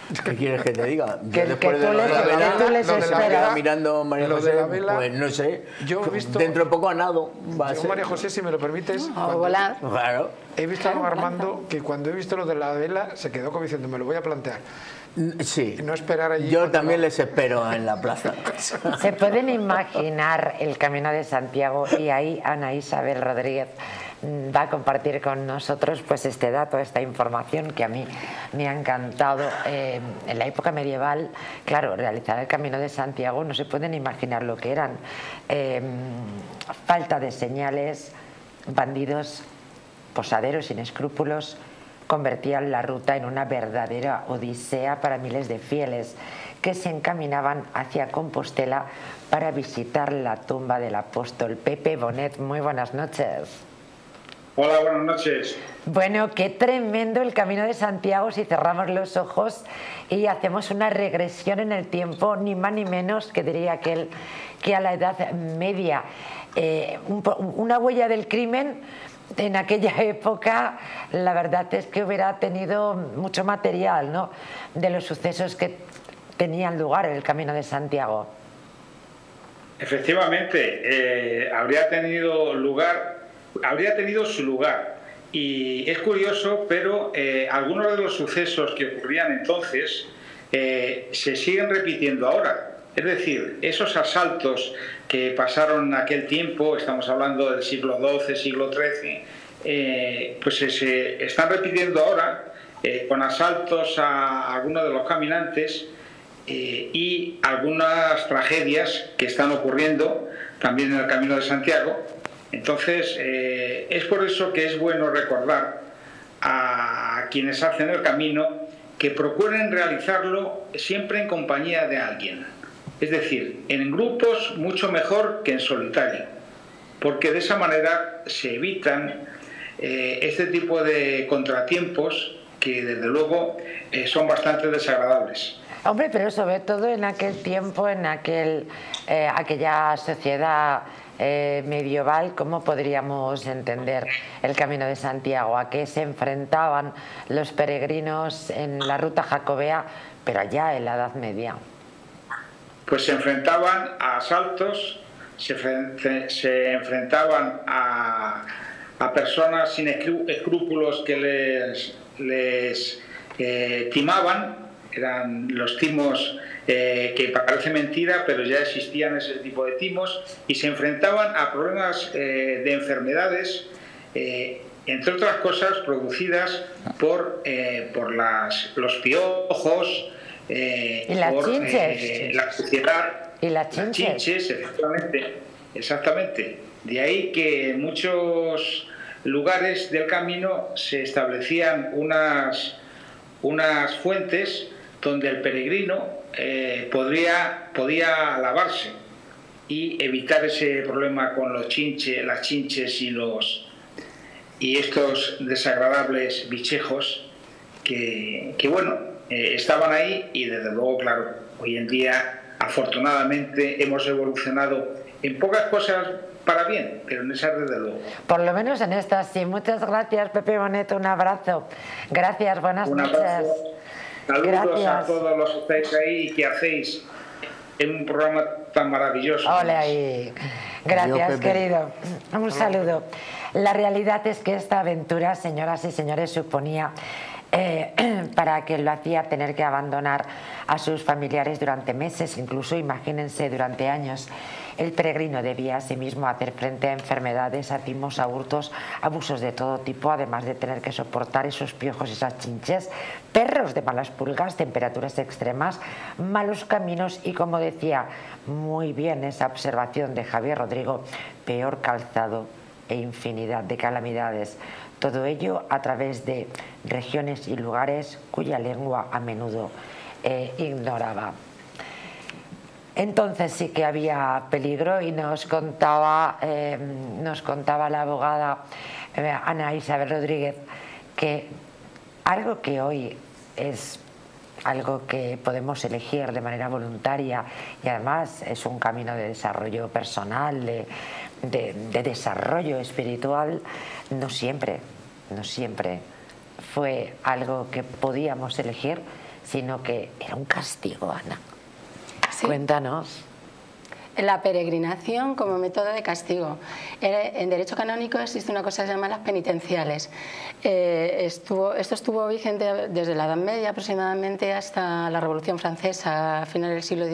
S3: ¿Qué quieres que te diga?
S1: Que,
S3: después
S1: que
S3: de
S1: tú
S3: lo
S1: les,
S3: de la vela,
S1: tú les
S2: lo de la
S1: esperas.
S2: vela,
S3: mirando María
S2: lo
S3: José,
S2: de la vela,
S3: pues no sé.
S2: yo he visto-
S3: Dentro de poco a nado va a
S2: Yo,
S3: ser.
S2: María José, si me lo permites,
S4: O
S2: cuando-
S4: volar.
S3: Claro.
S2: he visto a don Armando que cuando he visto lo de la vela se quedó como diciendo, me lo voy a plantear.
S3: Sí.
S2: Y no esperar allí
S3: Yo
S2: cuando
S3: también
S2: va.
S3: les espero en la plaza.
S1: ¿Se pueden imaginar el Camino de Santiago? Y ahí Ana Isabel Rodríguez va a compartir con nosotros pues este dato, esta información que a mí me ha encantado. Eh, en la época medieval, claro, realizar el Camino de Santiago no se pueden imaginar lo que eran. Eh, falta de señales, bandidos, posaderos sin escrúpulos, convertían la ruta en una verdadera odisea para miles de fieles que se encaminaban hacia Compostela para visitar la tumba del apóstol. Pepe Bonet, muy buenas noches.
S6: Hola, buenas noches.
S1: Bueno, qué tremendo el Camino de Santiago si cerramos los ojos y hacemos una regresión en el tiempo, ni más ni menos que diría aquel que a la Edad Media. Eh, un, una huella del crimen. En aquella época, la verdad es que hubiera tenido mucho material, ¿no?, de los sucesos que tenían lugar en el Camino de Santiago.
S9: Efectivamente, eh, habría tenido lugar, habría tenido su lugar. Y es curioso, pero eh, algunos de los sucesos que ocurrían entonces eh, se siguen repitiendo ahora. Es decir, esos asaltos que pasaron en aquel tiempo, estamos hablando del siglo doce, siglo trece, eh, pues se, se están repitiendo ahora eh, con asaltos a algunos de los caminantes eh, y algunas tragedias que están ocurriendo también en el Camino de Santiago. Entonces, eh, es por eso que es bueno recordar a quienes hacen el camino que procuren realizarlo siempre en compañía de alguien. Es decir, en grupos mucho mejor que en solitario, porque de esa manera se evitan eh, este tipo de contratiempos que desde luego eh, son bastante desagradables.
S1: Hombre, pero sobre todo en aquel tiempo, en aquel, eh, aquella sociedad eh, medieval, ¿cómo podríamos entender el Camino de Santiago? ¿A qué se enfrentaban los peregrinos en la ruta jacobea, pero allá en la Edad Media?
S9: Pues se enfrentaban a asaltos, se, se enfrentaban a, a personas sin escrúpulos que les, les eh, timaban, eran los timos eh, que parece mentira, pero ya existían ese tipo de timos, y se enfrentaban a problemas eh, de enfermedades, eh, entre otras cosas producidas por, eh, por las, los piojos, Eh,
S1: y las
S9: por
S1: chinches.
S9: Eh, la suciedad,
S1: y las
S9: las
S1: chinches.
S9: chinches, efectivamente, exactamente. De ahí que en muchos lugares del camino se establecían unas, unas fuentes donde el peregrino eh, podría, podía lavarse y evitar ese problema con los chinches, las chinches y, los, y estos desagradables bichejos que, que bueno, Eh, estaban ahí. Y desde luego, claro, hoy en día afortunadamente hemos evolucionado en pocas cosas para bien, pero en esas desde luego.
S1: Por lo menos en estas sí. Muchas gracias, Pepe Bonet, un abrazo. Gracias, buenas
S9: Un
S1: noches.
S9: abrazo. Saludos
S1: Gracias.
S9: a todos los que estáis ahí y que hacéis en un programa tan maravilloso.
S1: Ole ahí. Gracias,
S3: Adiós, Pepe.
S1: querido. Un saludo. La realidad es que esta aventura, señoras y señores, suponía Eh, para quien lo hacía tener que abandonar a sus familiares durante meses, incluso imagínense durante años. El peregrino debía asimismo hacer frente a enfermedades, a timos, a hurtos, abusos de todo tipo, además de tener que soportar esos piojos, esas chinches, perros de malas pulgas, temperaturas extremas, malos caminos y, como decía muy bien esa observación de Javier Rodrigo, peor calzado e infinidad de calamidades. Todo ello a través de regiones y lugares cuya lengua a menudo eh, ignoraba. Entonces sí que había peligro y nos contaba, eh, nos contaba la abogada eh, Ana Isabel Rodríguez que algo que hoy es algo que podemos elegir de manera voluntaria y además es un camino de desarrollo personal, de, de, de desarrollo espiritual, no siempre, no siempre fue algo que podíamos elegir sino que era un castigo, Ana.
S4: Sí.
S1: Cuéntanos.
S4: La peregrinación como método de castigo. En derecho canónico existe una cosa que se llama las penitenciales. Eh, estuvo, esto estuvo vigente desde la Edad Media aproximadamente hasta la Revolución Francesa, a finales del siglo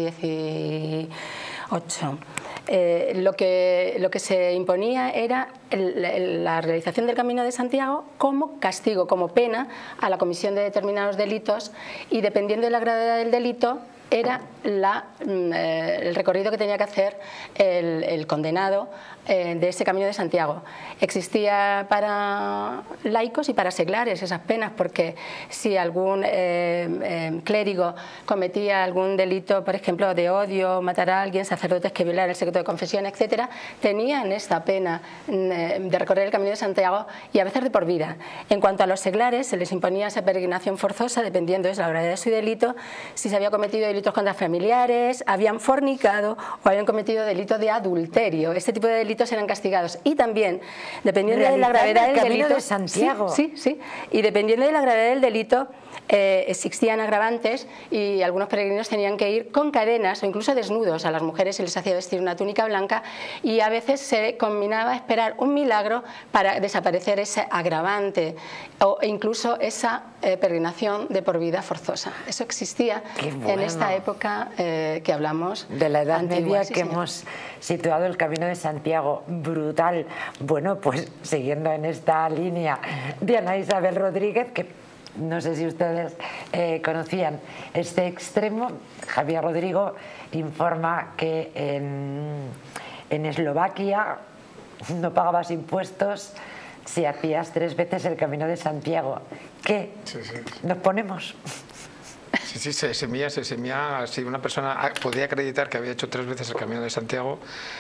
S4: dieciocho. Eh, lo, que, lo que se imponía era el, el, la realización del Camino de Santiago como castigo, como pena a la comisión de determinados delitos, y dependiendo de la gravedad del delito era la, eh, el recorrido que tenía que hacer el, el condenado eh, de ese Camino de Santiago. Existía para laicos y para seglares esas penas, porque si algún eh, eh, clérigo cometía algún delito, por ejemplo, de odio, matar a alguien, sacerdotes que violaran el secreto de confesión, etcétera, tenían esta pena eh, de recorrer el Camino de Santiago, y a veces de por vida. En cuanto a los seglares, se les imponía esa peregrinación forzosa dependiendo de la gravedad de su delito, si se había cometido delitos contra familiares, habían fornicado o habían cometido delitos de adulterio. Este tipo de delitos eran castigados. Y también, dependiendo de la gravedad del delito,
S1: de Santiago.
S4: Sí, sí, sí. Y dependiendo de la gravedad del delito, eh, existían agravantes, y algunos peregrinos tenían que ir con cadenas o incluso desnudos. A las mujeres se les hacía vestir una túnica blanca, y a veces se combinaba esperar un milagro para desaparecer ese agravante o incluso esa eh, peregrinación de por vida forzosa. Eso existía
S1: bueno.
S4: en esta época eh, que hablamos
S1: de la Edad
S4: antigua,
S1: Media,
S4: sí,
S1: que
S4: señor.
S1: hemos situado el Camino de Santiago. Brutal. Bueno, pues siguiendo en esta línea de Ana Isabel Rodríguez, que no sé si ustedes eh, conocían este extremo. Javier Rodrigo informa que en, en Eslovaquia no pagabas impuestos si hacías tres veces el Camino de Santiago. ¿Qué?
S2: Sí, sí.
S1: ¿Nos ponemos?
S2: Sí, sí, se semía, se semía. Si una persona podía acreditar que había hecho tres veces el Camino de Santiago,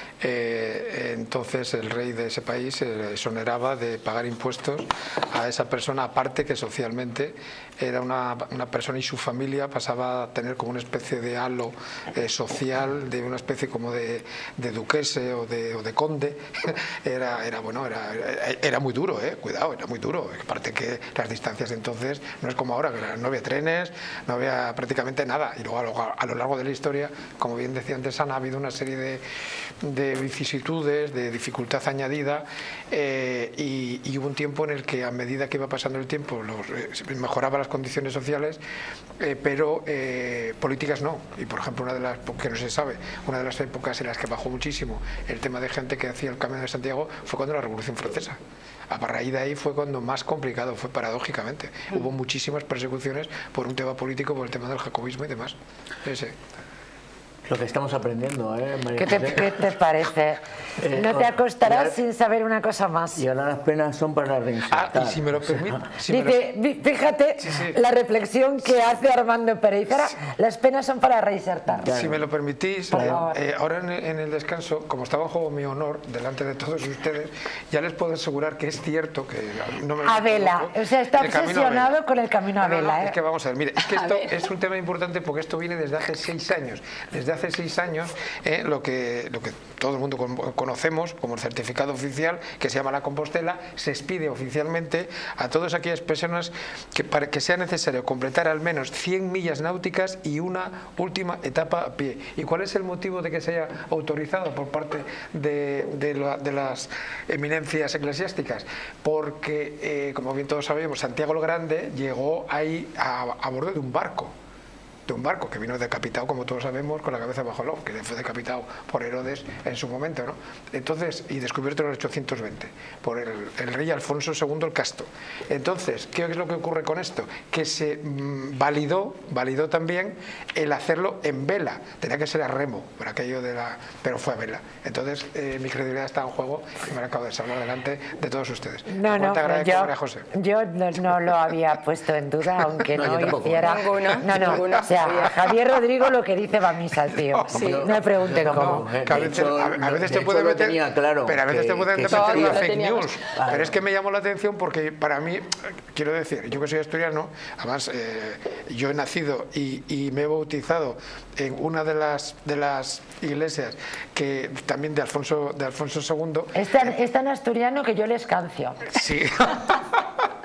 S2: eh, entonces el rey de ese país se exoneraba de pagar impuestos a esa persona, aparte que socialmente era una, una persona, y su familia pasaba a tener como una especie de halo eh, social, de una especie como de, de duquese o de, o de conde. Era, era bueno, era, era muy duro, eh, cuidado, era muy duro. Aparte que las distancias entonces no es como ahora, que no había trenes, no había prácticamente nada. Y luego a lo, a lo largo de la historia, como bien decía antes Ana, ha habido una serie de, de vicisitudes, de dificultad añadida, eh, y, y hubo un tiempo en el que, a medida que iba pasando el tiempo, los, eh, mejoraba las condiciones sociales, eh, pero eh, políticas no. Y por ejemplo, una de las que no se sabe, una de las épocas en las que bajó muchísimo el tema de gente que hacía el Camino de Santiago fue cuando la Revolución Francesa. A raíz de ahí fue cuando más complicado fue, paradójicamente. Mm. Hubo muchísimas persecuciones por un tema político, por el tema del jacobismo y demás. Ese.
S3: Lo que estamos aprendiendo, ¿eh, María
S1: ¿Qué te,
S3: José?
S1: ¿Qué te parece?
S3: Eh,
S1: no te acostarás
S3: ahora,
S1: sin saber una cosa más.
S3: Y ahora las penas son para reinsertar.
S2: Ah, y si me lo permite... Si
S1: Dice,
S2: lo...
S1: fíjate
S2: sí, sí.
S1: la reflexión que hace Armando Pérez. Ahora, sí. Las penas son para reinsertar.
S2: Claro. Si me lo permitís, eh, eh, ahora en, en el descanso, como estaba en juego mi honor delante de todos ustedes, ya les puedo asegurar que es cierto que... No me
S1: a vela, o sea, está obsesionado con el camino a
S2: no,
S1: vela.
S2: No, no,
S1: ¿eh?
S2: Es que vamos a ver, mire, es que esto es un tema importante, porque esto viene desde hace seis años. Desde hace seis años, eh, lo, que, lo que todo el mundo conocemos como el certificado oficial, que se llama la Compostela, se expide oficialmente a todas aquellas personas que, para que sea necesario completar al menos cien millas náuticas y una última etapa a pie. ¿Y cuál es el motivo de que se haya autorizado por parte de, de, la, de las eminencias eclesiásticas? Porque, eh, como bien todos sabemos, Santiago el Grande llegó ahí a, a bordo de un barco. de un barco que vino decapitado, como todos sabemos, con la cabeza bajo el ojo, que fue decapitado por Herodes en su momento, ¿no? Entonces, y descubierto en el ochocientos veinte por el, el rey Alfonso segundo el Casto. Entonces, ¿qué es lo que ocurre con esto? Que se mmm, validó, validó también el hacerlo en vela. Tenía que ser a remo, por aquello de la, pero fue a vela. Entonces, eh, mi credibilidad está en juego y me la acabo de salvar delante de todos ustedes.
S1: No, no, yo,
S2: María José.
S1: yo no, no lo había puesto en duda, aunque no, no hiciera.
S4: Ninguno,
S1: no, no,
S4: ninguno.
S1: O sea, Javier Rodrigo lo que dice va a misa, tío.
S4: Sí.
S1: No me pregunten cómo.
S3: Eh,
S2: A veces,
S3: hecho,
S2: a, a veces te
S3: hecho,
S2: puede meter,
S3: claro,
S2: pero a veces
S3: que,
S2: te pueden
S3: que
S2: meter
S4: existía.
S2: la fake
S4: Teníamos.
S2: news.
S3: Claro.
S2: Pero es que me llamó la atención porque para mí, quiero decir, yo que soy asturiano, además eh, yo he nacido y, y me he bautizado en una de las de las iglesias que también de Alfonso de Alfonso segundo.
S1: Es tan, es tan asturiano que yo les cancio.
S2: Sí.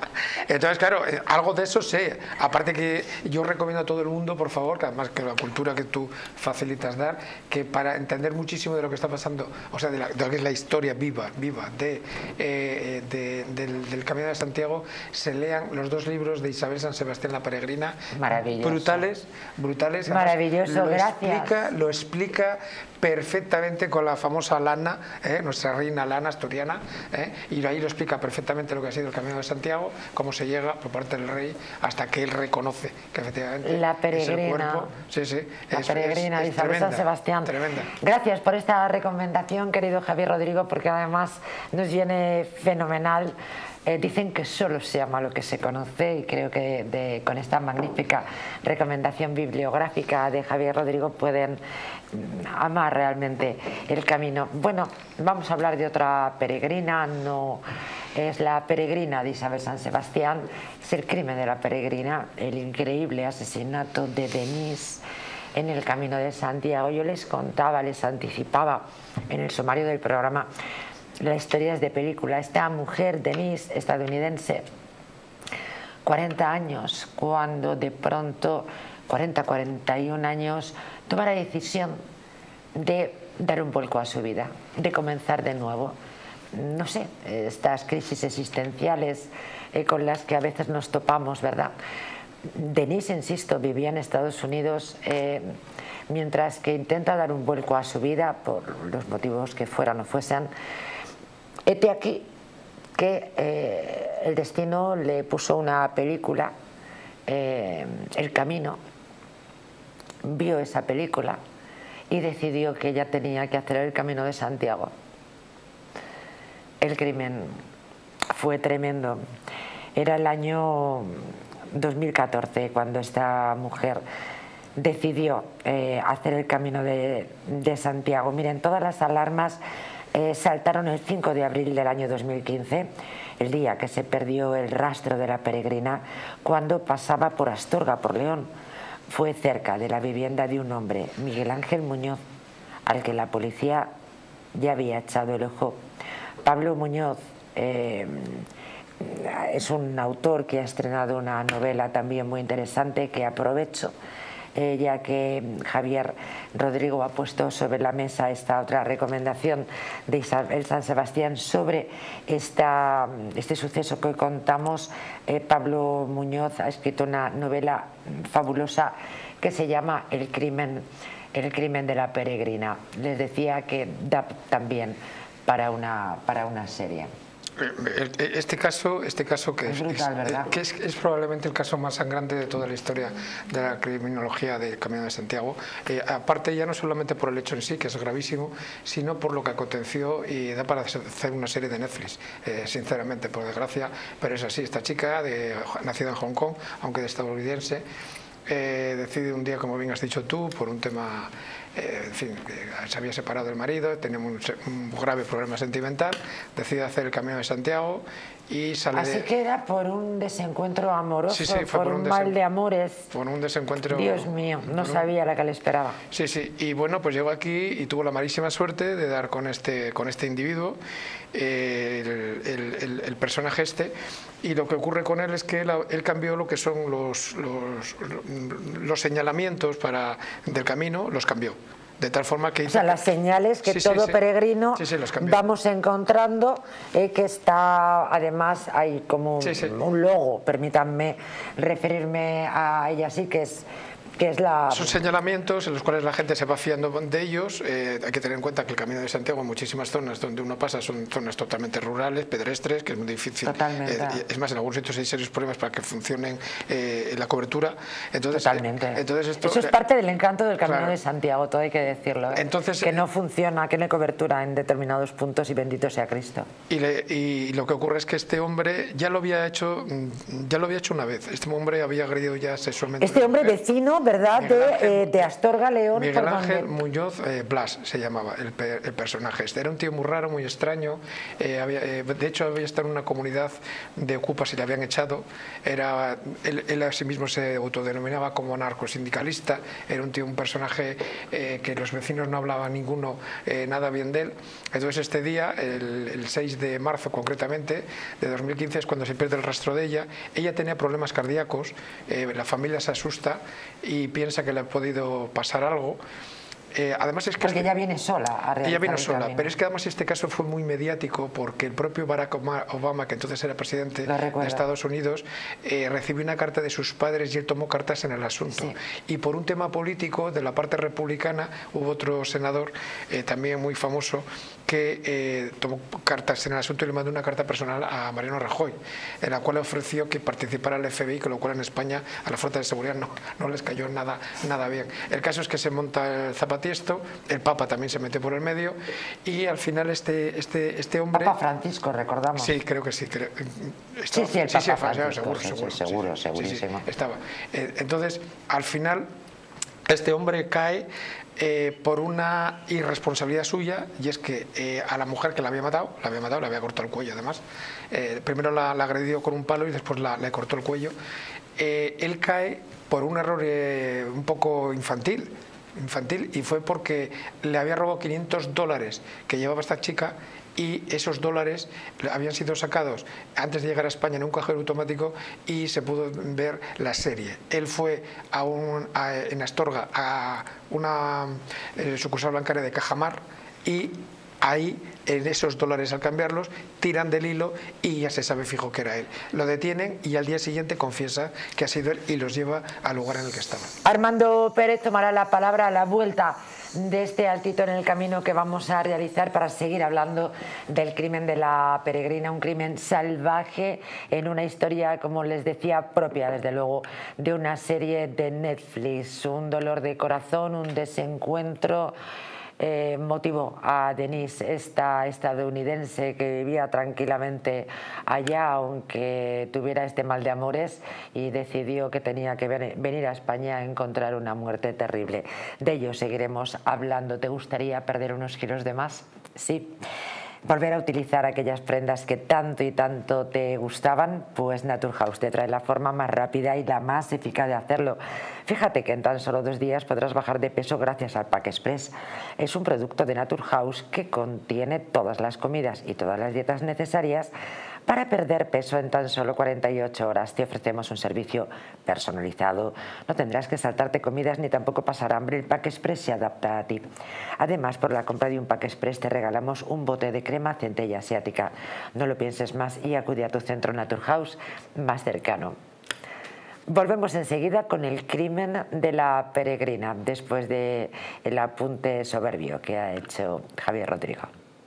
S2: Entonces, claro, algo de eso sé. Aparte que yo recomiendo a todo el mundo, por favor, que además que la cultura que tú facilitas dar, que para entender muchísimo de lo que está pasando, o sea, de, la, de lo que es la historia viva, viva de, eh, de, del, del Camino de Santiago, se lean los dos libros de Isabel San Sebastián la Peregrina.
S1: Maravilloso.
S2: Brutales, brutales.
S1: Maravilloso,
S2: lo
S1: gracias.
S2: Explica, lo explica perfectamente con la famosa Lana, ¿eh? nuestra reina Lana asturiana, ¿eh? y ahí lo explica perfectamente lo que ha sido el Camino de Santiago, cómo se llega por parte del rey hasta que él reconoce que efectivamente
S1: la peregrina,
S2: es el cuerpo. Sí, sí,
S1: la
S2: es,
S1: peregrina
S2: es,
S1: de
S2: es
S1: Isabel
S2: tremenda,
S1: San Sebastián.
S2: Tremenda.
S1: Gracias por esta recomendación, querido Javier Rodrigo, porque además nos viene fenomenal. Eh, dicen que solo se ama lo que se conoce, y creo que de, con esta magnífica recomendación bibliográfica de Javier Rodrigo pueden amar realmente el camino. Bueno, vamos a hablar de otra peregrina, no es la peregrina de Isabel San Sebastián, es el crimen de la peregrina, el increíble asesinato de Denise en el Camino de Santiago. Yo les contaba, les anticipaba en el sumario del programa la historia es de película. Esta mujer, Denise, estadounidense, cuarenta años, cuando de pronto, cuarenta, cuarenta y un años, toma la decisión de dar un vuelco a su vida, de comenzar de nuevo. No sé, estas crisis existenciales eh, con las que a veces nos topamos, ¿verdad? Denise, insisto, vivía en Estados Unidos eh, mientras que intenta dar un vuelco a su vida por los motivos que fueran o fuesen. Hete aquí que eh, el destino le puso una película, eh, El Camino, vio esa película y decidió que ella tenía que hacer el Camino de Santiago. El crimen fue tremendo. Era el año dos mil catorce cuando esta mujer decidió eh, hacer el Camino de, de Santiago. Miren, todas las alarmas Eh, saltaron el cinco de abril del año dos mil quince, el día que se perdió el rastro de la peregrina cuando pasaba por Astorga, por León. Fue cerca de la vivienda de un hombre, Miguel Ángel Muñoz, al que la policía ya había echado el ojo. Pablo Muñoz eh, es un autor que ha estrenado una novela también muy interesante que aprovecho, Eh, ya que Javier Rodrigo ha puesto sobre la mesa esta otra recomendación de Isabel San Sebastián sobre esta, este suceso que contamos. eh, Pablo Muñoz ha escrito una novela fabulosa que se llama El crimen, el crimen de la peregrina. Les decía que da también para una, para una serie.
S2: Este caso, este caso que,
S1: es, brutal,
S2: es, que es, es probablemente el caso más sangrante de toda la historia de la criminología del Camino de Santiago, eh, aparte ya no solamente por el hecho en sí, que es gravísimo, sino por lo que aconteció, y da para hacer una serie de Netflix, eh, sinceramente, por desgracia, pero es así. Esta chica, de, nacida en Hong Kong, aunque de estadounidense, eh, decide un día, como bien has dicho tú, por un tema... Eh, en fin, eh, se había separado del marido, tenía un, un grave problema sentimental, decide hacer el Camino de Santiago y sale.
S1: Así
S2: de...
S1: que era por un desencuentro amoroso,
S2: sí, sí,
S1: por, por un, un mal desen... de amores.
S2: Por un desencuentro.
S1: Dios mío, no sabía la que le esperaba.
S2: Sí, sí, y bueno, pues llegó aquí y tuvo la malísima suerte de dar con este, con este individuo, eh, el, el, el, el personaje este, y lo que ocurre con él es que él, él cambió lo que son los, los, los señalamientos para, del camino, los cambió. De tal forma que...
S1: O sea, las señales que
S2: sí,
S1: todo
S2: sí,
S1: peregrino
S2: sí, sí,
S1: vamos encontrando, eh, que está, además, hay como
S2: sí, sí.
S1: un logo, permítanme referirme a ella así, que es... Que es la...
S2: Son señalamientos en los cuales la gente se va fiando de ellos. Eh, hay que tener en cuenta que el Camino de Santiago en muchísimas zonas donde uno pasa son zonas totalmente rurales, pedestres, que es muy difícil.
S1: Totalmente.
S2: Eh, es más, en algunos sitios hay serios problemas para que funcionen eh, la cobertura. Entonces,
S1: Totalmente.
S2: Eh, entonces esto,
S1: Eso es parte del encanto del Camino
S2: claro.
S1: de Santiago, todo hay que decirlo. ¿eh?
S2: Entonces,
S1: que no funciona, que no hay cobertura en determinados puntos y bendito sea Cristo.
S2: Y, le, y lo que ocurre es que este hombre ya lo había hecho, ya lo había hecho una vez. Este hombre había agredido ya sexualmente.
S1: Este hombre vecino hermano, ¿verdad?
S2: Miguel Ángel,
S1: de, eh, de Astorga León.
S2: Miguel
S1: por
S2: Ángel
S1: donde...
S2: Muñoz eh, Blas se llamaba el, pe el personaje este. Era un tío muy raro, muy extraño. Eh, había, eh, de hecho, había estado en una comunidad de ocupas y le habían echado. Era, él, él a sí mismo se autodenominaba como narcosindicalista. Era un tío, un personaje eh, que los vecinos no hablaban ninguno eh, nada bien de él. Entonces este día, el, el seis de marzo concretamente, de dos mil quince, es cuando se pierde el rastro de ella. Ella tenía problemas cardíacos, eh, la familia se asusta y piensa que le ha podido pasar algo. Eh, además es que
S1: porque
S2: este,
S1: ella viene sola a realizar
S2: ella vino sola,
S1: camino.
S2: pero es que además este caso fue muy mediático porque el propio Barack Obama, que entonces era presidente de Estados Unidos, eh, recibió una carta de sus padres y él tomó cartas en el asunto. Sí. Y por un tema político de la parte republicana hubo otro senador eh, también muy famoso que eh, tomó cartas en el asunto y le mandó una carta personal a Mariano Rajoy, en la cual le ofreció que participara el F B I, con lo cual en España a la fuerza de seguridad no, no les cayó nada, nada bien. El caso es que se monta el zapatiesto, el Papa también se mete por el medio y al final este, este, este hombre...
S1: Papa Francisco, recordamos.
S2: Sí, creo que sí. Creo,
S1: estaba, sí, sí, el Papa sí, sí, Francisco,
S2: seguro,
S1: sí,
S2: seguro,
S1: seguro,
S2: sí,
S1: segurísimo.
S2: Sí, sí, estaba. Eh, entonces, al final, este hombre cae Eh, por una irresponsabilidad suya, y es que eh, a la mujer que la había matado, la había matado, le había cortado el cuello además, eh, primero la, la agredió con un palo y después la, le cortó el cuello, eh, él cae por un error eh, un poco infantil, infantil, y fue porque le había robado quinientos dólares que llevaba esta chica, y esos dólares habían sido sacados antes de llegar a España en un cajero automático y se pudo ver la serie. Él fue a un, a, en Astorga a una eh, sucursal bancaria de Cajamar y ahí en esos dólares al cambiarlos tiran del hilo y ya se sabe fijo que era él. Lo detienen y al día siguiente confiesa que ha sido él y los lleva al lugar en el que estaba.
S1: Armando Pérez tomará la palabra a la vuelta de este altito en el camino que vamos a realizar para seguir hablando del crimen de la peregrina, un crimen salvaje en una historia, como les decía, propia desde luego de una serie de Netflix, un dolor de corazón, un desencuentro. Eh, motivó a Denise, esta estadounidense que vivía tranquilamente allá, aunque tuviera este mal de amores, y decidió que tenía que venir a España a encontrar una muerte terrible. De ello seguiremos hablando. ¿Te gustaría perder unos kilos de más? Sí. ¿Volver a utilizar aquellas prendas que tanto y tanto te gustaban? Pues Naturhaus te trae la forma más rápida y la más eficaz de hacerlo. Fíjate que en tan solo dos días podrás bajar de peso gracias al Pack Express. Es un producto de Naturhaus que contiene todas las comidas y todas las dietas necesarias para perder peso en tan solo cuarenta y ocho horas. Te ofrecemos un servicio personalizado. No tendrás que saltarte comidas ni tampoco pasar hambre. El Pack Express se adapta a ti. Además, por la compra de un Pack Express te regalamos un bote de crema centella asiática. No lo pienses más y acude a tu centro Naturhaus más cercano. Volvemos enseguida con el crimen de la peregrina, después del apunte soberbio que ha hecho Javier Rodrigo.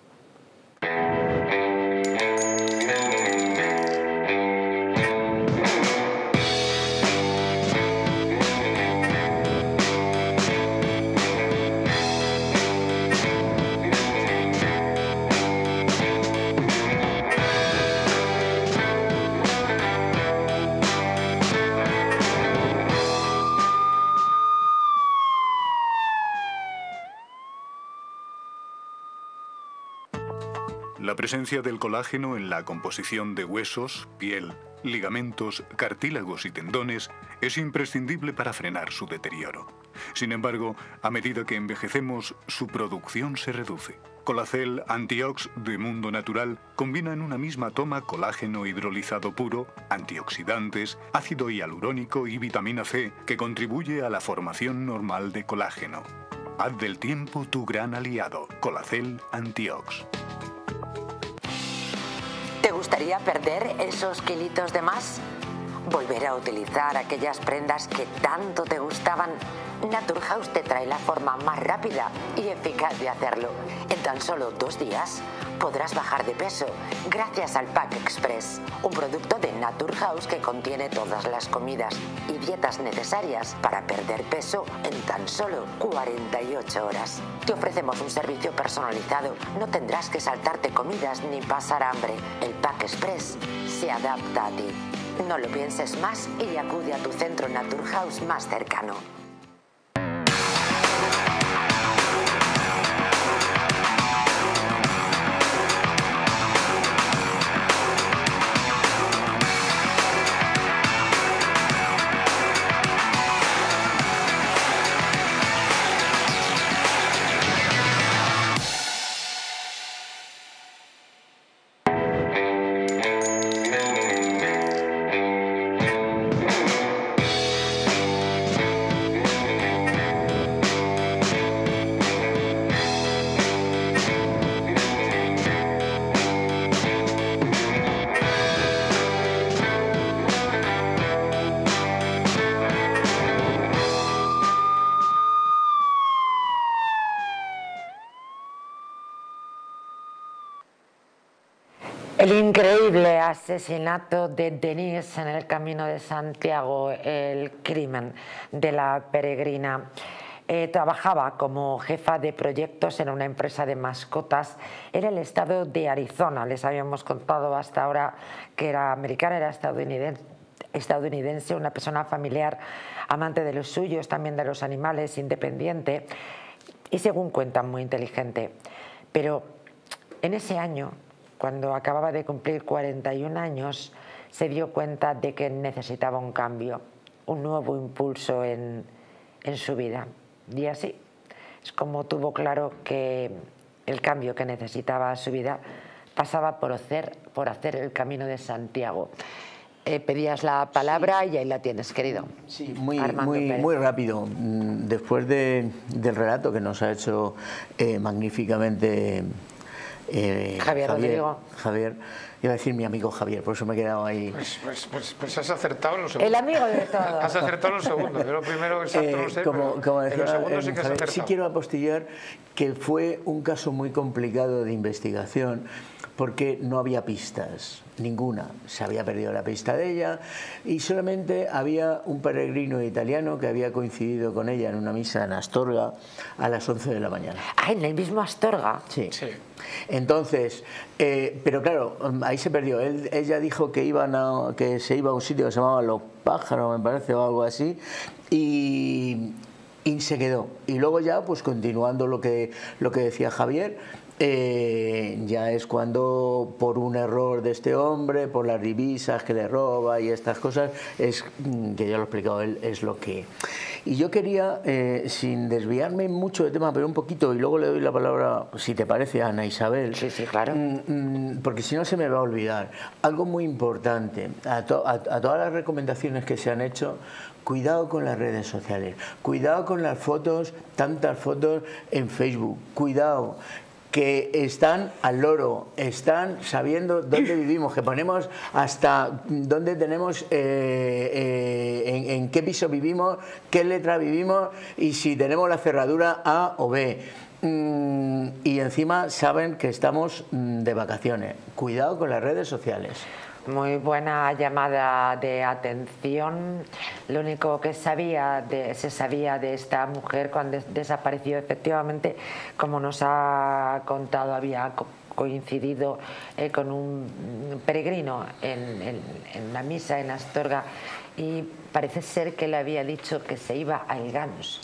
S10: La presencia del colágeno en la composición de huesos, piel, ligamentos, cartílagos y tendones es imprescindible para frenar su deterioro. Sin embargo, a medida que envejecemos, su producción se reduce. Colacel Antiox de Mundo Natural combina en una misma toma colágeno hidrolizado puro, antioxidantes, ácido hialurónico y vitamina C que contribuye a la formación normal de colágeno. Haz del tiempo tu gran aliado. Colacel Antiox.
S1: ¿Te gustaría perder esos kilitos de más? ¿Volver a utilizar aquellas prendas que tanto te gustaban? Naturhaus te trae la forma más rápida y eficaz de hacerlo. En tan solo dos días podrás bajar de peso gracias al Pack Express, un producto de Naturhaus que contiene todas las comidas y dietas necesarias para perder peso en tan solo cuarenta y ocho horas. Te ofrecemos un servicio personalizado, no tendrás que saltarte comidas ni pasar hambre. El Pack Express se adapta a ti. No lo pienses más y acude a tu centro Naturhaus más cercano. El increíble asesinato de Denise en el Camino de Santiago, el crimen de la peregrina. Eh, trabajaba como jefa de proyectos en una empresa de mascotas en el estado de Arizona. Les habíamos contado hasta ahora que era americana, era estadounidense, estadounidense, una persona familiar, amante de los suyos, también de los animales, independiente y, según cuentan, muy inteligente. Pero en ese año, cuando acababa de cumplir cuarenta y un años, se dio cuenta de que necesitaba un cambio, un nuevo impulso en, en su vida. Y así es como tuvo claro que el cambio que necesitaba su vida pasaba por hacer, por hacer el Camino de Santiago. Eh, pedías la palabra sí. Y ahí la tienes, querido.
S3: Sí, muy, muy, muy rápido. Después de, del relato que nos ha hecho eh, magníficamente eh,
S1: Javier,
S3: Javier,
S1: Rodrigo.
S3: Javier, iba a decir mi amigo Javier, por eso me he quedado ahí.
S2: Pues, pues, pues, pues has acertado en lo segundo.
S1: El amigo de todos.
S2: Has acertado en lo segundo. Yo lo primero exacto
S3: eh,
S2: no sé,
S3: como,
S2: pero
S3: como decía,
S2: en lo segundo sí que has
S3: Javier,
S2: acertado.
S3: sí quiero apostillar que fue un caso muy complicado de investigación porque no había pistas, ninguna. Se había perdido la pista de ella y solamente había un peregrino italiano que había coincidido con ella en una misa en Astorga a las once de la mañana.
S1: Ah, ¿en el mismo Astorga?
S3: Sí.
S2: Sí.
S3: Entonces, eh, pero claro, ahí se perdió. Él, ella dijo que, iban a, que se iba a un sitio que se llamaba Los Pájaros, me parece, o algo así, y, y se quedó. Y luego ya, pues continuando lo que, lo que decía Javier, Eh, ya es cuando por un error de este hombre, por las divisas que le roba y estas cosas, es que ya lo he explicado él, es lo que... Y yo quería, eh, sin desviarme mucho de tema, pero un poquito, y luego le doy la palabra, si te parece, a Ana Isabel.
S1: Sí, sí, claro.
S3: Mm, porque si no se me va a olvidar. Algo muy importante, a, to, a, a todas las recomendaciones que se han hecho, cuidado con las redes sociales, cuidado con las fotos, tantas fotos en Facebook, cuidado, que están al loro, están sabiendo dónde vivimos, que ponemos hasta dónde tenemos, eh, eh, en, en qué piso vivimos, qué letra vivimos y si tenemos la cerradura A o B. Mm, y encima saben que estamos mm, de vacaciones. Cuidado con las redes sociales.
S1: Muy buena llamada de atención. Lo único que sabía de, se sabía de esta mujer cuando desapareció, efectivamente, como nos ha contado, había co coincidido eh, con un peregrino en, en, en una misa en Astorga y parece ser que le había dicho que se iba a Elganus.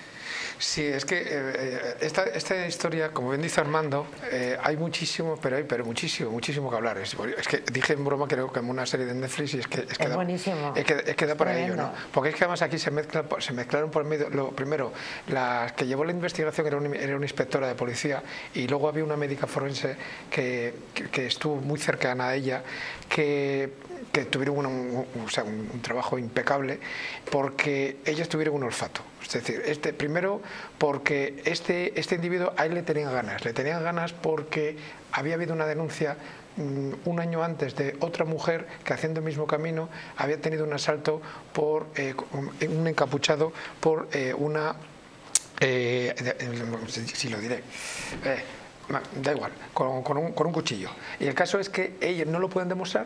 S2: Sí, es que eh, esta, esta historia, como bien dice Armando, eh, hay muchísimo, pero hay pero muchísimo, muchísimo que hablar. Es, es que dije en broma, creo que en una serie de Netflix, y es que, es que
S1: es
S2: da,
S1: buenísimo.
S2: Es que, es que da para
S1: tremendo.
S2: ello, ¿no? Porque es que además aquí se, mezcla, se mezclaron por medio, lo primero, la que llevó la investigación era, un, era una inspectora de policía y luego había una médica forense que, que, que estuvo muy cercana a ella, que... que tuvieron un, un, o sea, un, un trabajo impecable porque ellos tuvieron un olfato. Es decir, este, primero porque este, este individuo a él le tenían ganas, le tenían ganas porque había habido una denuncia um, un año antes de otra mujer que haciendo el mismo camino había tenido un asalto por eh, un encapuchado por eh, una... Eh, si, si lo diré... Eh, da igual, con, con, un, con un cuchillo. Y el caso es que ellos no lo pueden demostrar,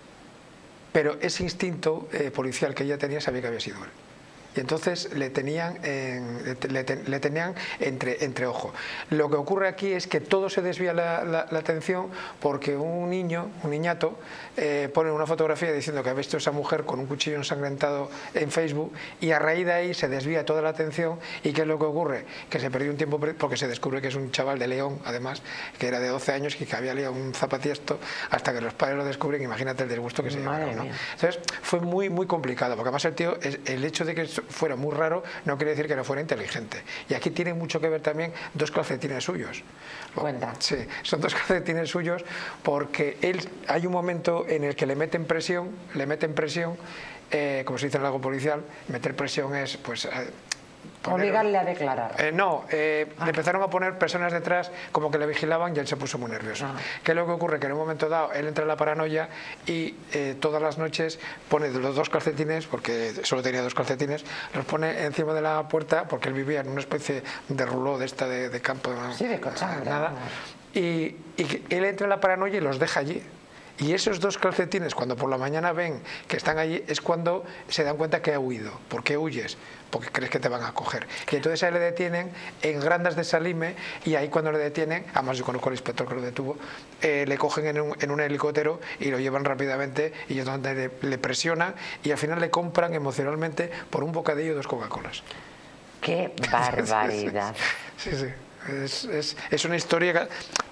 S2: pero ese instinto eh, policial que ella tenía sabía que había sido él. Y entonces le tenían, en, le, le tenían entre, entre ojo. Lo que ocurre aquí es que todo se desvía la, la, la atención porque un niño, un niñato, eh, pone una fotografía diciendo que ha visto a esa mujer con un cuchillo ensangrentado en Facebook y a raíz de ahí se desvía toda la atención. ¿Y qué es lo que ocurre? Que se perdió un tiempo porque se descubre que es un chaval de León, además, que era de doce años y que había liado un zapatiesto hasta que los padres lo descubren. Imagínate el disgusto que se llevaron, ¿no? Entonces fue muy, muy complicado porque además el tío, el hecho de que fuera muy raro no quiere decir que no fuera inteligente. Y aquí tiene mucho que ver también dos calcetines suyos.
S1: Cuenta.
S2: Sí, son dos calcetines suyos porque él, hay un momento en el que le meten presión, le meten presión, eh, como se dice en algo policial, meter presión es pues... Eh, Poner,
S1: obligarle a declarar.
S2: Eh, no, eh, ah. le empezaron a poner personas detrás como que le vigilaban y él se puso muy nervioso. Ah. ¿Qué es lo que ocurre? Que en un momento dado él entra en la paranoia y eh, todas las noches pone los dos calcetines, porque solo tenía dos calcetines, los pone encima de la puerta porque él vivía en una especie de ruló de esta de, de campo.
S1: Sí, de cochán.
S2: Nada. Y, y él entra en la paranoia y los deja allí. Y esos dos calcetines, cuando por la mañana ven que están allí, es cuando se dan cuenta que ha huido. ¿Por qué huyes? Porque crees que te van a coger. Y entonces ahí le detienen en Grandas de Salime, y ahí cuando le detienen, además yo conozco al inspector que lo detuvo, eh, le cogen en un, en un helicóptero y lo llevan rápidamente, y es donde le, le presionan, y al final le compran emocionalmente por un bocadillo dos Coca-Colas.
S1: ¡Qué barbaridad!
S2: Sí, sí. Es, es, es una historia...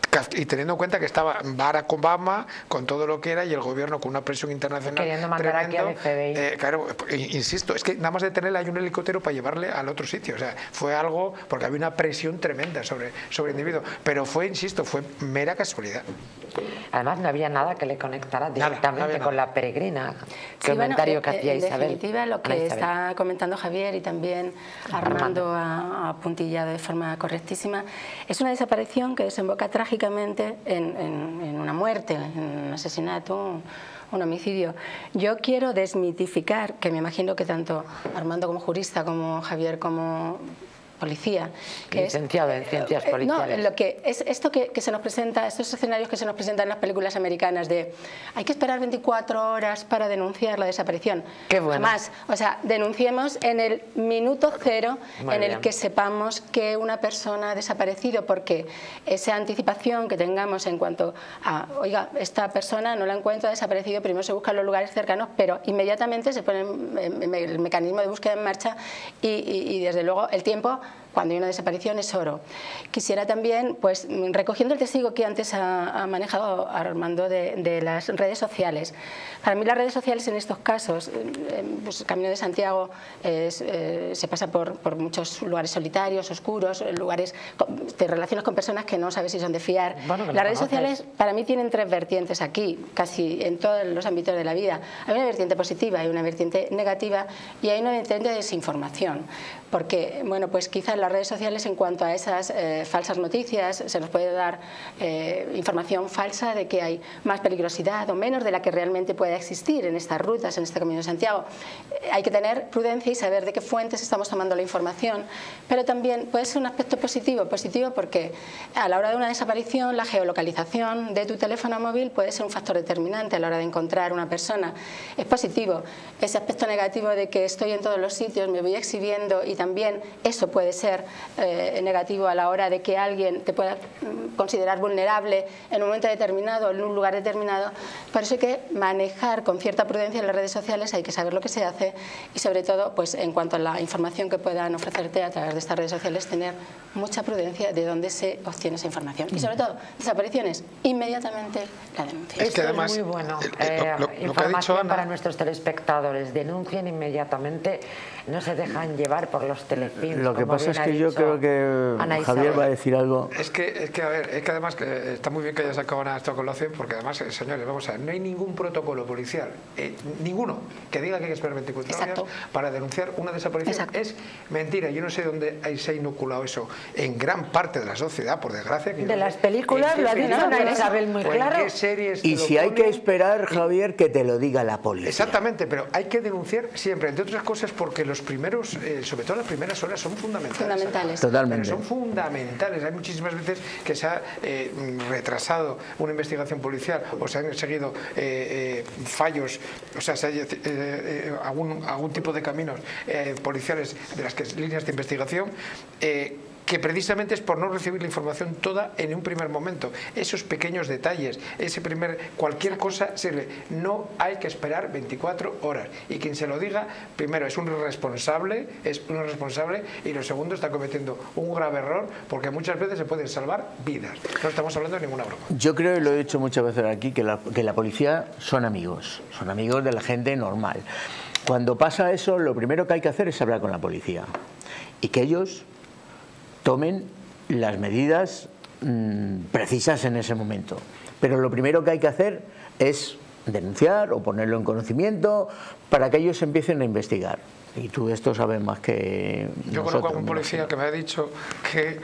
S2: Y teniendo en cuenta que estaba Barack Obama con todo lo que era y el gobierno con una presión internacional
S1: queriendo mandar
S2: tremendo,
S1: aquí al F B I.
S2: Eh, claro, insisto, es que nada más de tenerle hay un helicóptero para llevarle al otro sitio. O sea, fue algo, porque había una presión tremenda sobre, sobre el individuo. Pero fue, insisto, fue mera casualidad.
S1: Además, no había nada que le conectara directamente nada, no con nada. La peregrina.
S4: Sí,
S1: comentario
S4: bueno,
S1: que hacía
S4: en
S1: Isabel.
S4: En definitiva, lo que
S1: Ana
S4: está
S1: Isabel.
S4: comentando Javier y también Armando ha apuntillado de forma correctísima, es una desaparición que desemboca trágicamente en En, en una muerte, en un asesinato, un, un homicidio. Yo quiero desmitificar, que me imagino que tanto Armando como jurista, como Javier como policía, que
S1: licenciado
S4: es,
S1: en ciencias
S4: eh,
S1: policiales.
S4: No, lo que es esto que, que se nos presenta, estos escenarios que se nos presentan en las películas americanas de hay que esperar veinticuatro horas para denunciar la desaparición.
S1: Qué bueno.
S4: Jamás. O sea, denunciemos en el minuto cero
S1: Muy
S4: en
S1: bien.
S4: el que sepamos que una persona ha desaparecido, porque esa anticipación que tengamos en cuanto a, oiga, esta persona no la encuentro, ha desaparecido, primero se buscan los lugares cercanos, pero inmediatamente se pone el mecanismo de búsqueda en marcha y, y, y desde luego el tiempo cuando hay una desaparición es oro. Quisiera también, pues recogiendo el testigo que antes ha, ha manejado Armando de, de las redes sociales. Para mí las redes sociales en estos casos, eh, pues, Camino de Santiago es, eh, se pasa por, por muchos lugares solitarios, oscuros, lugares, te relacionas con personas que no sabes si son de fiar.
S1: Bueno,
S4: las redes
S1: conoces.
S4: sociales para mí tienen tres vertientes aquí, casi en todos los ámbitos de la vida. Hay una vertiente positiva, hay una vertiente negativa y hay una vertiente de desinformación. Porque, bueno, pues quizás las redes sociales en cuanto a esas eh, falsas noticias se nos puede dar eh, información falsa de que hay más peligrosidad o menos de la que realmente puede existir en estas rutas, en este Camino de Santiago. Eh, hay que tener prudencia y saber de qué fuentes estamos tomando la información, pero también puede ser un aspecto positivo, positivo porque a la hora de una desaparición la geolocalización de tu teléfono móvil puede ser un factor determinante a la hora de encontrar una persona. Es positivo. Ese aspecto negativo de que estoy en todos los sitios, me voy exhibiendo y también eso puede ser eh, negativo a la hora de que alguien te pueda considerar vulnerable en un momento determinado, en un lugar determinado. Por eso hay que manejar con cierta prudencia las redes sociales, hay que saber lo que se hace y sobre todo, pues en cuanto a la información que puedan ofrecerte a través de estas redes sociales, tener mucha prudencia de dónde se obtiene esa información. Y sobre todo, desapariciones, inmediatamente la denuncia.
S2: Es que
S1: Esto
S2: además,
S1: es muy bueno.
S2: eh,
S1: Eh,
S2: lo, lo, lo que ha
S1: información
S2: dicho Ana,
S1: para nuestros telespectadores. Denuncien inmediatamente, no se dejan llevar por los telefilms.
S3: Lo que
S1: como
S3: pasa
S1: bien
S3: es
S1: ha
S3: que yo
S1: dicho
S3: creo que
S1: Ana
S3: Javier
S1: Isabel.
S3: va a decir algo.
S2: Es que, es que, a ver, es que además que está muy bien que haya sacado Ana esto a colación, porque además, eh, señores, vamos a ver, no hay ningún protocolo policial, eh, ninguno, que diga que hay que esperar veinticuatro
S4: Exacto.
S2: horas para denunciar una desaparición.
S4: Exacto.
S2: Es mentira. Yo no sé dónde hay, se ha inoculado eso en gran parte de la sociedad, por desgracia. Que
S1: De
S2: yo no
S1: las
S2: sé
S1: películas
S2: en qué
S1: lo ha dicho
S2: películas
S1: Ana Isabel muy
S2: o en
S1: claro.
S2: qué series
S3: Y
S2: lo
S3: si hay que
S2: ponen.
S3: esperar, Javier, que te lo diga la policía.
S2: Exactamente, pero hay que denunciar siempre, entre otras cosas porque los primeros, eh, sobre todo las primeras horas, son fundamentales.
S4: Fundamentales.
S3: Totalmente.
S2: Pero son fundamentales. Hay muchísimas veces que se ha eh, retrasado una investigación policial o se han seguido eh, eh, fallos, o sea, se ha, eh, eh, algún, algún tipo de caminos eh, policiales de las que líneas de investigación. Eh, que precisamente es por no recibir la información toda en un primer momento. Esos pequeños detalles, ese primer cualquier cosa sirve. No hay que esperar veinticuatro horas. Y quien se lo diga, primero es un irresponsable, es un irresponsable, y lo segundo está cometiendo un grave error, porque muchas veces se pueden salvar vidas. No estamos hablando de ninguna broma.
S3: Yo creo, y lo he dicho muchas veces aquí, que la, que la policía son amigos, son amigos de la gente normal. Cuando pasa eso, lo primero que hay que hacer es hablar con la policía y que ellos tomen las medidas mmm, precisas en ese momento. Pero lo primero que hay que hacer es denunciar o ponerlo en conocimiento para que ellos empiecen a investigar. Y tú esto sabes más que
S2: Yo
S3: nosotros,
S2: conozco a un
S3: me
S2: policía
S3: imagino.
S2: que me ha dicho que,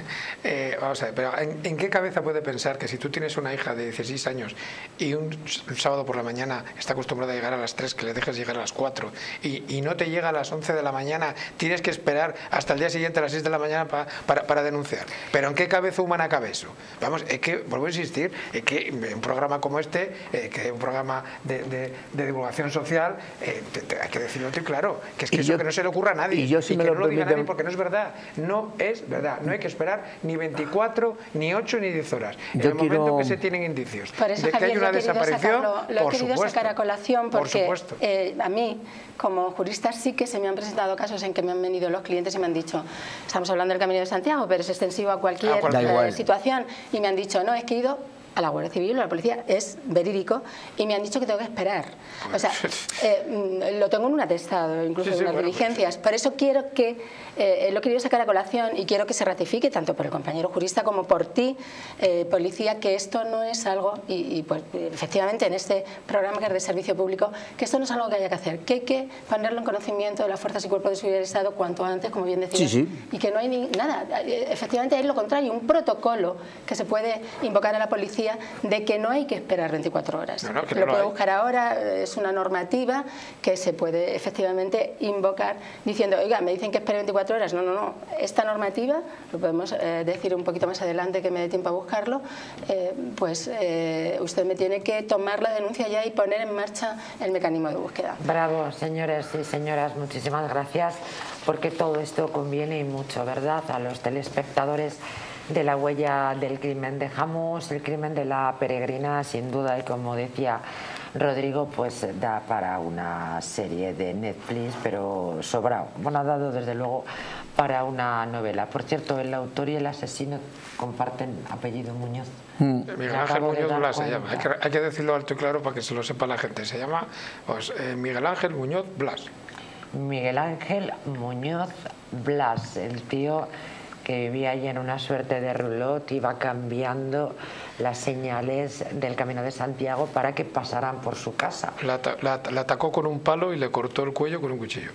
S2: eh, vamos a ver, pero ¿en, ¿en qué cabeza puede pensar que si tú tienes una hija de dieciséis años y un, un sábado por la mañana está acostumbrada a llegar a las tres, que le dejes llegar a las cuatro y, y no te llega a las once de la mañana, tienes que esperar hasta el día siguiente a las seis de la mañana pa, para, para denunciar? ¿Pero en qué cabeza humana cabe eso? Vamos, es que, vuelvo a insistir, es que un programa como este, eh, que es un programa de, de, de divulgación social, eh, te, te, hay que decirlo claro, que es que
S3: Y
S2: eso
S3: yo-
S2: que no se le ocurra a nadie
S3: y yo, si
S2: y
S3: me
S2: que
S3: lo
S2: no lo diga
S3: permiten-
S2: nadie porque no es verdad, no es verdad, no hay que esperar ni veinticuatro, ni ocho, ni diez horas. En
S3: Yo
S2: el momento
S3: quiero-
S2: que se tienen indicios
S4: Por eso,
S2: de que
S4: Javier,
S2: hay una
S4: yo he querido
S2: desaparición,
S4: sacarlo- lo he
S2: por
S4: querido
S2: supuesto,
S4: sacar a colación
S2: por
S4: porque
S2: supuesto.
S4: eh, a mí, como jurista, sí que se me han presentado casos en que me han venido los clientes y me han dicho, estamos hablando del Camino de Santiago, pero es extensivo a cualquier,
S2: A cualquier-
S3: Da igual.
S4: eh, situación, y me han dicho, no, es que he ido a la Guardia Civil o a la policía, es verídico, y me han dicho que tengo que esperar. O sea, eh, mm, lo tengo en un atestado, incluso
S2: Sí, sí,
S4: en unas
S2: bueno, pues
S4: diligencias. Por eso quiero que, eh, lo he querido sacar a colación y quiero que se ratifique tanto por el compañero jurista como por ti, eh, policía, que esto no es algo, y, y pues efectivamente en este programa que es de servicio público, que esto no es algo que haya que hacer, que hay que ponerlo en conocimiento de las fuerzas y cuerpos de seguridad del Estado cuanto antes, como bien decías,
S3: Sí, sí.
S4: y que no hay ni, nada, eh, efectivamente hay lo contrario, un protocolo que se puede invocar a la policía de que no hay que esperar veinticuatro horas.
S2: No, no, que no
S4: lo
S2: lo
S4: puedo
S2: hay.
S4: buscar ahora, eh, es una normativa que se puede efectivamente invocar diciendo, oiga, me dicen que espere veinticuatro horas. No, no, no. Esta normativa, lo podemos eh, decir un poquito más adelante que me dé tiempo a buscarlo, eh, pues eh, usted me tiene que tomar la denuncia ya y poner en marcha el mecanismo de búsqueda.
S1: Bravo, señores y señoras, muchísimas gracias, porque todo esto conviene y mucho, ¿verdad?, a los telespectadores de La huella del crimen. Dejamos el crimen de la peregrina, sin duda, y como decía Rodrigo, pues da para una serie de Netflix, pero sobrado. Bueno, ha dado desde luego para una novela. Por cierto, el autor y el asesino comparten apellido Muñoz.
S2: Miguel
S1: Me
S2: Ángel
S1: acabo de
S2: Muñoz
S1: dar
S2: Blas se
S1: cuenta.
S2: llama. Hay que, hay que decirlo alto y claro para que se lo sepa la gente. Se llama pues, eh, Miguel Ángel Muñoz Blas.
S1: Miguel Ángel Muñoz Blas, el tío que vivía allí en una suerte de roulotte, iba cambiando las señales del Camino de Santiago para que pasaran por su casa.
S2: La, ata- la- la atacó con un palo y le cortó el cuello con un cuchillo.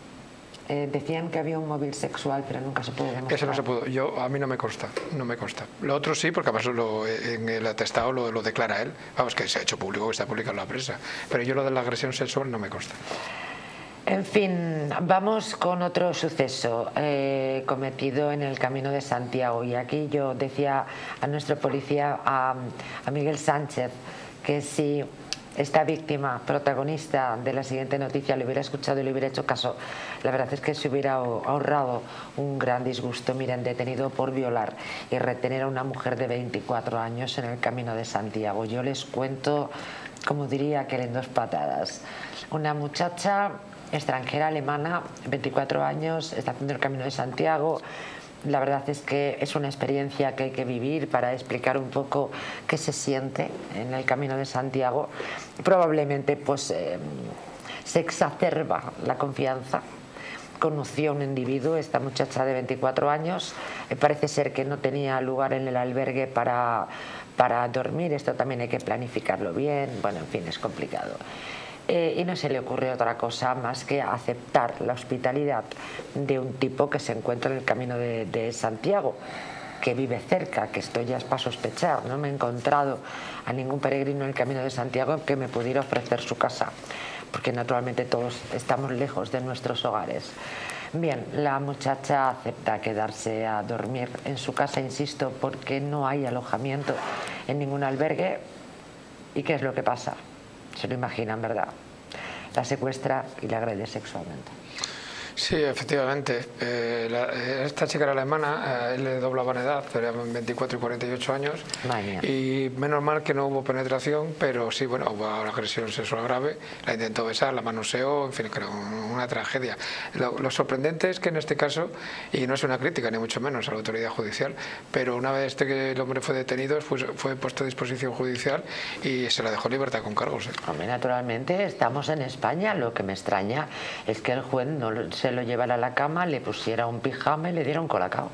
S1: Eh, decían que había un móvil sexual, pero nunca se puede demostrar.
S2: Eso no se pudo. Yo, a mí no me consta, no me consta. Lo otro sí, porque además lo, en el atestado lo, lo declara él. Vamos, que se ha hecho público, que está publicado en la prensa. Pero yo lo de la agresión sexual no me consta.
S1: En fin, vamos con otro suceso eh, cometido en el Camino de Santiago. Y aquí yo decía a nuestro policía, a, a Miguel Sánchez, que si esta víctima protagonista de la siguiente noticia le hubiera escuchado y le hubiera hecho caso, la verdad es que se hubiera ahorrado un gran disgusto. Miren, detenido por violar y retener a una mujer de veinticuatro años en el Camino de Santiago. Yo les cuento, como diría aquel en dos patadas, una muchacha extranjera alemana, veinticuatro años, está haciendo el Camino de Santiago. La verdad es que es una experiencia que hay que vivir para explicar un poco qué se siente en el Camino de Santiago. Probablemente pues eh, se exacerba la confianza. Conoció a un individuo, esta muchacha de veinticuatro años, eh, parece ser que no tenía lugar en el albergue para, para dormir. Esto también hay que planificarlo bien, bueno, en fin, es complicado. Eh, y no se le ocurre otra cosa más que aceptar la hospitalidad de un tipo que se encuentra en el Camino de, de Santiago, que vive cerca, que esto ya es para sospechar. No me he encontrado a ningún peregrino en el Camino de Santiago que me pudiera ofrecer su casa, porque naturalmente todos estamos lejos de nuestros hogares. Bien, la muchacha acepta quedarse a dormir en su casa, insisto, porque no hay alojamiento en ningún albergue. ¿Y qué es lo que pasa? Se lo imaginan, ¿verdad? La secuestra y la agrede sexualmente.
S2: Sí, efectivamente. Eh, la, esta chica era alemana, eh, él le doblaban edad, eran veinticuatro y cuarenta y ocho años.
S1: Madre mía.
S2: Y menos mal que no hubo penetración, pero sí, bueno, hubo una agresión sexual grave. La intentó besar, la manoseó, en fin, creo, una tragedia. Lo, lo sorprendente es que en este caso, y no es una crítica ni mucho menos a la autoridad judicial, pero una vez que el hombre fue detenido, fue, fue puesto a disposición judicial y se la dejó en libertad con cargos. ¿eh?
S1: Hombre, naturalmente estamos en España. Lo que me extraña es que el juez no se lo llevara a la cama, le pusiera un pijama y le diera un colacao.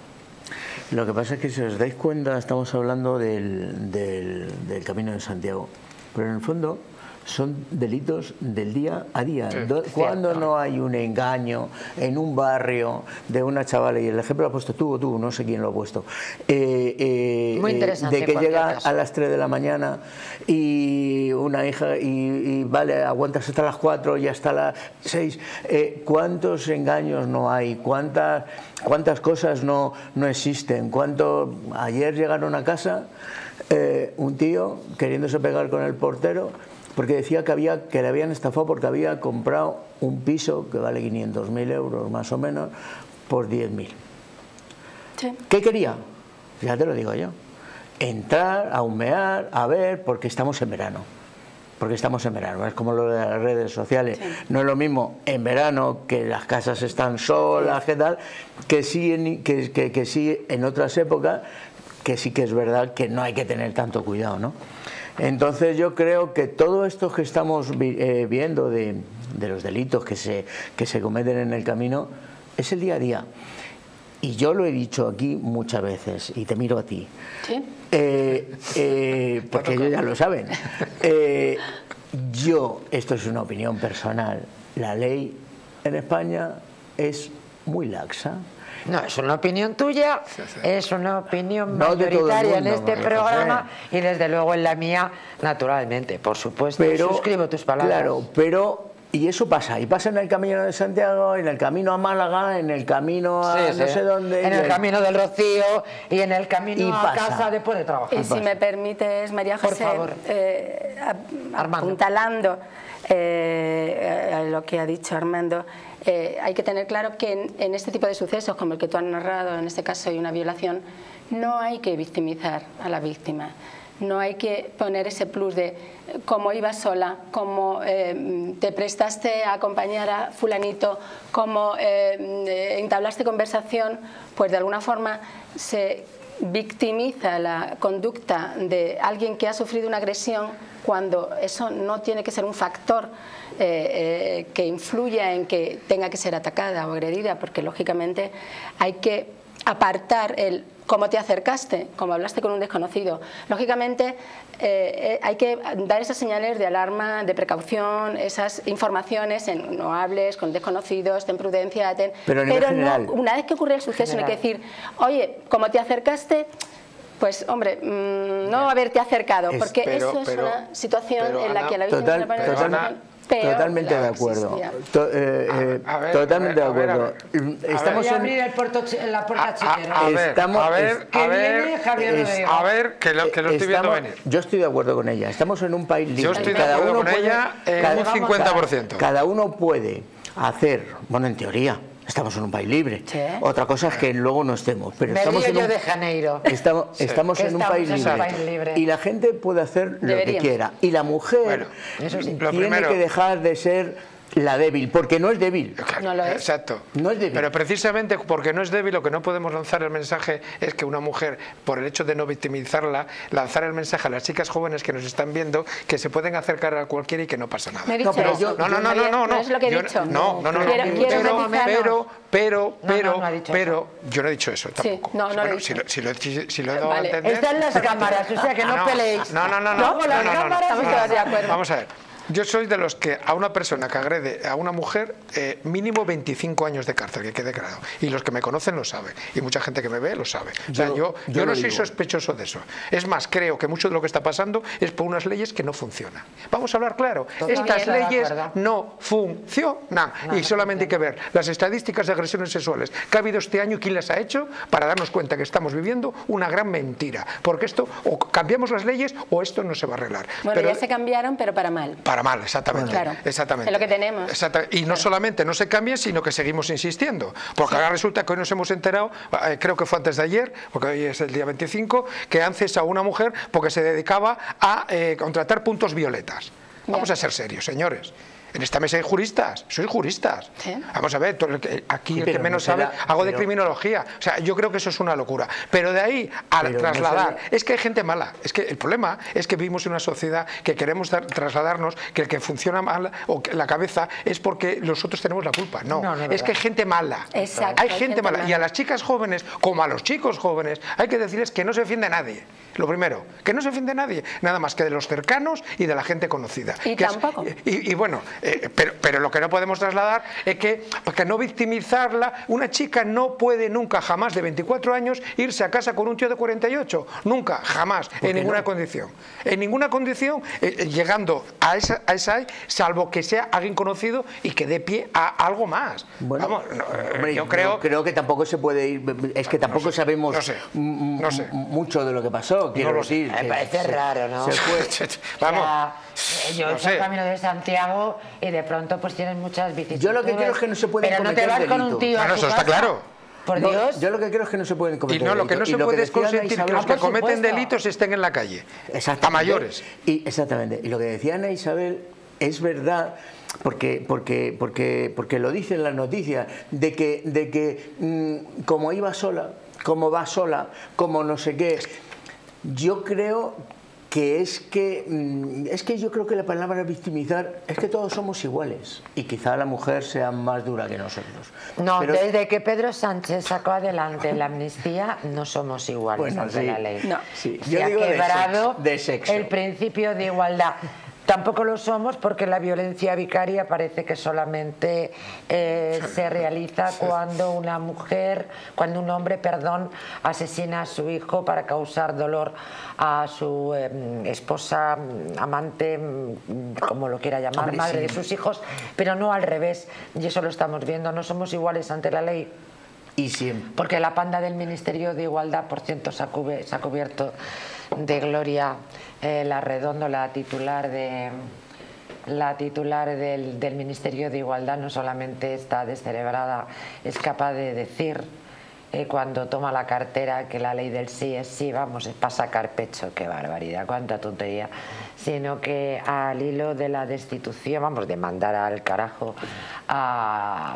S3: Lo que pasa es que, si os dais cuenta, estamos hablando del, del, del Camino de Santiago, pero en el fondo son delitos del día a día.
S2: Sí,
S3: Cuando no hay un engaño en un barrio de una chavala, y el ejemplo lo has puesto tú o tú, no sé quién lo ha puesto, eh, eh,
S1: Muy interesante,
S3: de que
S1: en
S3: llega
S1: caso.
S3: a las tres de la mañana y una hija, y, y vale, aguantas hasta las cuatro y hasta las seis. Eh, ¿Cuántos engaños no hay? ¿Cuántas, cuántas cosas no, no existen? ¿Cuánto? Ayer llegaron a casa eh, un tío queriéndose pegar con el portero porque decía que, había, que le habían estafado porque había comprado un piso que vale quinientos mil euros más o menos por diez mil.
S4: Sí.
S3: ¿Qué quería? Ya te lo digo yo. Entrar, a humear, a ver, porque estamos en verano. Porque estamos en verano, es como lo de las redes sociales. Sí. No es lo mismo en verano, que las casas están solas, ¿qué tal? Que sí, en, que, que, que sí en otras épocas, que sí que es verdad que no hay que tener tanto cuidado, ¿no? Entonces yo creo que todo esto que estamos vi, eh, viendo de, de los delitos que se, que se cometen en el camino es el día a día. Y yo lo he dicho aquí muchas veces, y te miro a ti,
S4: ¿sí?
S3: eh, eh, porque ellos ya lo saben. Eh, yo, esto es una opinión personal, la ley en España es muy laxa.
S1: No, es una opinión tuya, sí, sí. Es una opinión
S3: no
S1: mayoritaria
S3: mundo,
S1: en este
S3: María
S1: programa
S3: José.
S1: Y desde luego en la mía, naturalmente, por supuesto,
S3: pero,
S1: suscribo tus palabras.
S3: Claro, pero... Y eso pasa, y pasa en el Camino de Santiago, en el camino a Málaga, en el camino a sí, no sí. sé dónde.
S1: En el, el Camino del Rocío y en el camino
S3: y
S1: a
S3: pasa.
S1: casa después de trabajar.
S4: Y si me permites, María José,
S1: por favor.
S4: Eh, apuntalando eh, a lo que ha dicho Armando, eh, hay que tener claro que en, en este tipo de sucesos, como el que tú has narrado, en este caso hay una violación, no hay que victimizar a la víctima. No hay que poner ese plus de cómo ibas sola, cómo eh, te prestaste a acompañar a fulanito, cómo eh, entablaste conversación, pues de alguna forma se victimiza la conducta de alguien que ha sufrido una agresión cuando eso no tiene que ser un factor eh, eh, que influya en que tenga que ser atacada o agredida, porque lógicamente hay que apartar el cómo te acercaste, como hablaste con un desconocido. Lógicamente eh, hay que dar esas señales de alarma, de precaución, esas informaciones en no hables con desconocidos, ten prudencia, ten...
S3: pero,
S4: pero no, una vez que ocurre el suceso no hay que decir, oye, como te acercaste, pues hombre, mmm, no haberte acercado, porque
S2: pero,
S4: eso es
S2: pero,
S4: una situación
S2: pero,
S4: en la
S2: Ana,
S4: que a la víctima
S3: total,
S4: se le pone
S3: total,
S4: total, peor,
S3: totalmente de acuerdo. To, eh, eh, a ver, totalmente a ver, de acuerdo.
S1: A ver, estamos a ver, en abrir el puerto, la puerta chiquera.
S2: A, a, a ver,
S3: estamos,
S2: a ver,
S1: que
S2: a ver,
S1: viene Javier
S2: es, a ver, que lo, que lo estoy
S3: estamos,
S2: viendo venir.
S3: Yo estoy de acuerdo con ella. Estamos en un país libre.
S2: Yo estoy de
S3: cada
S2: acuerdo
S3: uno
S2: con
S3: puede,
S2: ella en
S3: cada,
S2: un cincuenta por ciento.
S3: Cada, cada uno puede hacer, bueno, en teoría, estamos en un país libre.
S1: Sí.
S3: Otra cosa es que luego no estemos. Pero
S1: Me
S3: estamos
S1: río
S3: en
S1: yo
S3: un,
S1: de Janeiro.
S3: Estamos,
S1: sí.
S3: estamos, en, un
S1: estamos
S3: país
S1: en
S3: libre.
S1: un país libre.
S3: Y la gente puede hacer lo
S4: Deberíamos.
S3: que quiera. Y la mujer
S2: bueno, eso sí.
S3: tiene
S2: primero,
S3: que dejar de ser la débil, porque no es débil.
S4: No lo es.
S2: Exacto.
S3: No es débil.
S2: Pero precisamente porque no es débil, lo que no podemos lanzar el mensaje es que una mujer, por el hecho de no victimizarla, lanzar el mensaje a las chicas jóvenes que nos están viendo que se pueden acercar a cualquiera y que no pasa nada.
S4: ¿Me he dicho
S3: no, pero
S4: eso?
S3: yo,
S2: no, no, no, no, no,
S4: no es lo que he
S2: yo,
S4: dicho.
S2: No, no, no,
S4: quiero,
S2: no.
S4: quiero
S2: pero, pero, pero,
S1: No,
S2: pero,
S1: no, no ha dicho
S2: pero, yo no he dicho eso tampoco.
S4: Sí, no, no
S2: bueno,
S4: lo he dicho.
S2: si lo, si lo, si, si lo he dado
S4: Vale.
S2: a entender.
S1: Están las cámaras, o sea que no,
S2: no
S1: peleéis.
S2: No, no, no, no.
S1: Luego las
S2: no, no, no,
S1: cámaras,
S2: no,
S4: estamos todos de acuerdo.
S2: Vamos a ver. Yo soy de los que a una persona que agrede a una mujer, eh, mínimo veinticinco años de cárcel, que quede claro. Y los que me conocen lo saben. Y mucha gente que me ve lo sabe. O sea, yo, yo, yo, yo no soy digo. sospechoso de eso. Es más, creo que mucho de lo que está pasando es por unas leyes que no funcionan. Vamos a hablar claro. Totalmente. Estas leyes no funcionan. No, y solamente hay que ver las estadísticas de agresiones sexuales que ha habido este año y quién las ha hecho para darnos cuenta que estamos viviendo una gran mentira. Porque esto, o cambiamos las leyes o esto no se va a arreglar.
S4: Bueno, pero, ya se cambiaron, pero para mal.
S2: Para mal, exactamente.
S4: Claro,
S2: exactamente.
S4: es lo que tenemos.
S2: Exactamente. Y no claro. solamente no se cambien, sino que seguimos insistiendo. Porque sí. ahora resulta que hoy nos hemos enterado, eh, creo que fue antes de ayer, porque hoy es el día veinticinco, que han cesado a una mujer porque se dedicaba a eh, contratar puntos violetas. Vamos ya. a ser serios, señores. En esta mesa hay juristas, sois juristas. ¿Sí? Vamos a ver, aquí sí, el que menos no sabe, la, hago pero... de criminología. O sea, yo creo que eso es una locura. Pero de ahí a pero trasladar, no se... es que hay gente mala. Es que el problema es que vivimos en una sociedad que queremos dar, trasladarnos que el que funciona mal o que la cabeza es porque nosotros tenemos la culpa. No, no, no es, es que hay gente mala.
S4: Exacto,
S2: hay gente, hay gente mala. mala. Y a las chicas jóvenes, como a los chicos jóvenes, hay que decirles que no se defiende a nadie. Lo primero, que no se fíe de nadie, nada más que de los cercanos y de la gente conocida.
S4: Y
S2: que
S4: tampoco.
S2: Es, y, y bueno, eh, pero, pero lo que no podemos trasladar es que, que no victimizarla, una chica no puede nunca, jamás, de veinticuatro años, irse a casa con un tío de cuarenta y ocho. Nunca, jamás, en ninguna no? condición. En ninguna condición, eh, llegando a esa, a esa, salvo que sea alguien conocido y que dé pie a algo más.
S3: Bueno,
S2: Vamos, no,
S3: hombre,
S2: yo creo...
S3: Yo creo que tampoco se puede ir, es que tampoco
S2: no sé,
S3: sabemos
S2: no sé, no sé.
S3: mucho de lo que pasó, quiero
S2: no lo
S3: decir.
S1: Me parece
S3: se,
S1: raro, ¿no?
S3: Se fue.
S2: Vamos.
S1: O sea, yo
S2: no
S1: he hecho
S2: sé.
S1: el Camino de Santiago y de pronto pues tienes muchas vicisitudes.
S3: Yo lo que creo es que no se puede
S1: Pero no te
S3: cometer
S1: vas con un
S3: delito.
S1: tío
S2: No,
S1: a
S2: no,
S1: tu
S2: eso está
S1: casa.
S2: claro.
S1: Por
S3: No,
S1: Dios.
S3: yo lo que creo es que no se pueden
S2: Y
S3: cometer
S2: no, lo que no
S3: delitos.
S2: se
S3: Y
S2: puede
S3: que
S2: es
S3: decía Ana
S2: consentir que
S3: Isabel-
S2: los que
S1: por
S2: cometen
S1: supuesto.
S2: delitos estén en la calle.
S3: Exactamente.
S2: A mayores.
S3: Y, exactamente. Y lo que decía Ana Isabel es verdad, porque, porque, porque, porque lo dicen las noticias, de que, de que mmm, como iba sola, como va sola, como no sé qué, yo creo que es que mmm, es que yo creo que la palabra victimizar es que todos somos iguales y quizá la mujer sea más dura que nosotros.
S1: No,
S3: Pero,
S1: desde que Pedro Sánchez sacó adelante la amnistía no somos iguales
S3: Bueno,
S1: ante
S3: sí.
S1: la ley.
S4: No.
S3: sí,
S1: Se
S3: yo
S1: ha
S3: digo de
S1: quebrado
S3: sexo, de sexo.
S1: el principio de igualdad. Tampoco lo somos porque la violencia vicaria parece que solamente eh, se realiza cuando una mujer, cuando un hombre, perdón, asesina a su hijo para causar dolor a su eh, esposa, amante, como lo quiera llamar,
S3: Hombre,
S1: madre
S3: sí.
S1: de sus hijos, pero no al revés. Y eso lo estamos viendo, no somos iguales ante la ley.
S3: Y siempre.
S1: Porque la panda del Ministerio de Igualdad, por cierto, se ha, cubi- se ha cubierto de gloria eh, la Redondo, la titular de la titular del, del Ministerio de Igualdad, no solamente está descerebrada, es capaz de decir eh, cuando toma la cartera que la ley del sí es sí, vamos, es para sacar pecho, qué barbaridad, cuánta tontería, sino que al hilo de la destitución, vamos, de mandar al carajo a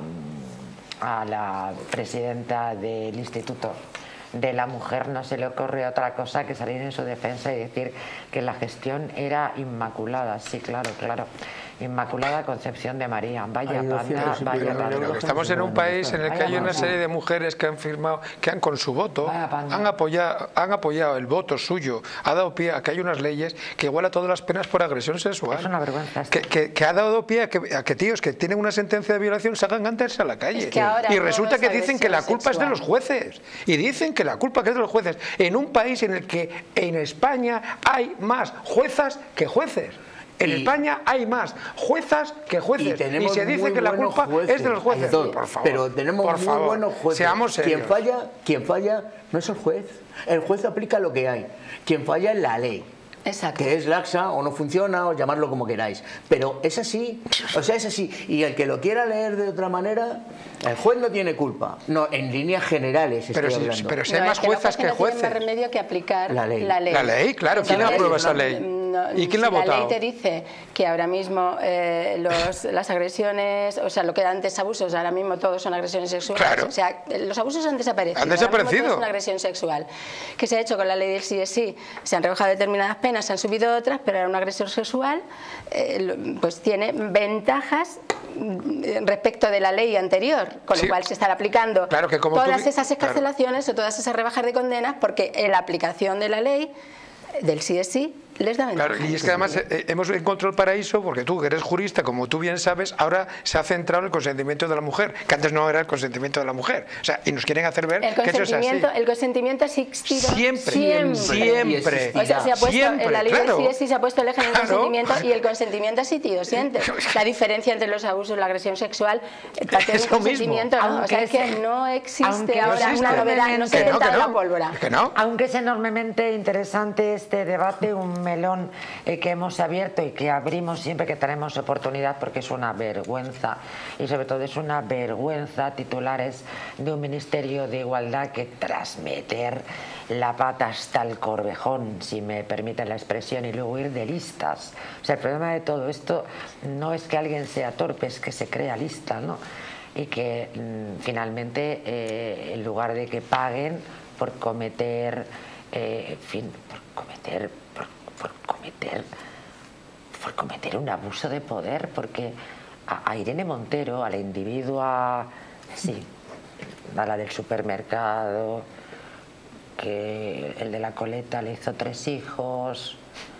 S1: a la presidenta del Instituto de la Mujer, no se le ocurre otra cosa que salir en su defensa y decir que la gestión era inmaculada. Sí, claro, claro. Inmaculada Concepción de María. Vaya
S3: Hay
S1: panda,
S3: doscientos y
S1: vaya
S3: pico
S1: panda.
S2: Pero que estamos en un país en el que hay una serie de mujeres que han firmado, que han con su voto,
S1: Vaya panda.
S2: han apoyado, han apoyado el voto suyo, ha dado pie a que hay unas leyes que igualan todas las penas por agresión sexual.
S1: Es una vergüenza esto.
S2: Que, que, que ha dado pie a que, a que tíos que tienen una sentencia de violación salgan antes a la calle.
S4: Es que ahora
S2: y
S4: todo
S2: resulta
S4: es
S2: que dicen que la
S4: agresión
S2: culpa es de
S4: sexual.
S2: los jueces. Y dicen que la culpa que es de los jueces. En un país en el que en España hay más juezas que jueces. En
S3: Y-
S2: España hay más juezas que jueces.
S3: Y tenemos
S2: se dice
S3: muy
S2: que la
S3: buenos
S2: culpa
S3: jueces.
S2: es de los jueces.
S3: Dos,
S2: Por favor,
S3: pero tenemos
S2: por
S3: muy
S2: favor,
S3: buenos jueces.
S2: Seamos serios.
S3: Quien falla, quien falla no es el juez. El juez aplica lo que hay. Quien falla es la ley.
S4: Exacto.
S3: Que es laxa o no funciona o llamarlo como queráis. Pero es así, o sea, es así. Y el que lo quiera leer de otra manera, el juez no tiene culpa. No, en líneas generales
S2: Pero
S3: estoy
S2: si-
S3: hablando.
S2: pero si
S4: No,
S2: hay
S4: es
S2: más
S4: que los
S2: juezas que
S4: no tienen
S2: jueces.
S4: más remedio que aplicar
S3: La ley.
S4: la ley.
S2: La ley, claro. ¿Quién
S4: Entonces,
S2: aprueba esa ley?
S4: no,
S2: ¿Y quién la ha
S4: si
S2: votado?
S4: La ley te dice que ahora mismo eh, los, las agresiones, o sea, lo que era antes abusos, ahora mismo todos son agresiones sexuales.
S2: Claro.
S4: O sea, los abusos han desaparecido.
S2: Han
S4: ahora mismo
S2: desaparecido.
S4: todo es una agresión sexual. ¿Qué se ha hecho con la ley del sí es sí? Se han rebajado determinadas penas, se han subido otras, pero ahora un agresor sexual eh, lo- pues tiene ventajas mm, respecto de la ley anterior, con
S2: Sí.
S4: lo cual se están aplicando
S2: Claro que como
S4: todas
S2: tú di-
S4: esas escarcelaciones o todas esas rebajas de condenas porque en la aplicación de la ley del sí es sí les da ventaja.
S2: Claro, y es que además eh, hemos encontrado el paraíso porque tú, que eres jurista, como tú bien sabes, ahora se ha centrado en el consentimiento de la mujer, que antes no era el consentimiento de la mujer. O sea, y nos quieren hacer ver
S4: El
S2: que eso es así.
S4: consentimiento, el consentimiento ha existido
S2: Siempre,
S4: siempre.
S2: siempre.
S4: O sea, se ha puesto,
S2: Siempre,
S4: en la ley
S2: claro.
S4: del sí es sí se ha puesto el eje en el
S2: Claro.
S4: consentimiento y el consentimiento ha existido siempre. La diferencia entre los abusos y la agresión sexual eh, parte del
S2: Es lo mismo.
S4: consentimiento, ¿no? O sea, es que
S1: Aunque
S4: no
S1: aunque
S4: existe
S1: no
S4: ahora
S2: existe.
S4: una novedad, no se
S2: Que no,
S4: inventa
S2: que
S4: la
S2: no.
S4: pólvora.
S2: Que no.
S1: Aunque es enormemente interesante este debate, un melón eh, que hemos abierto y que abrimos siempre que tenemos oportunidad, porque es una vergüenza, y sobre todo es una vergüenza titulares de un Ministerio de Igualdad que tras meter la pata hasta el corvejón, si me permiten la expresión, y luego ir de listas. O sea, el problema de todo esto no es que alguien sea torpe, es que se crea lista, ¿no? Y que mm, finalmente, eh, en lugar de que paguen por cometer, eh, en fin, por cometer, por, por cometer, por cometer un abuso de poder, porque a, a Irene Montero, a la individua, sí, a la del supermercado, que el de la coleta le hizo tres hijos,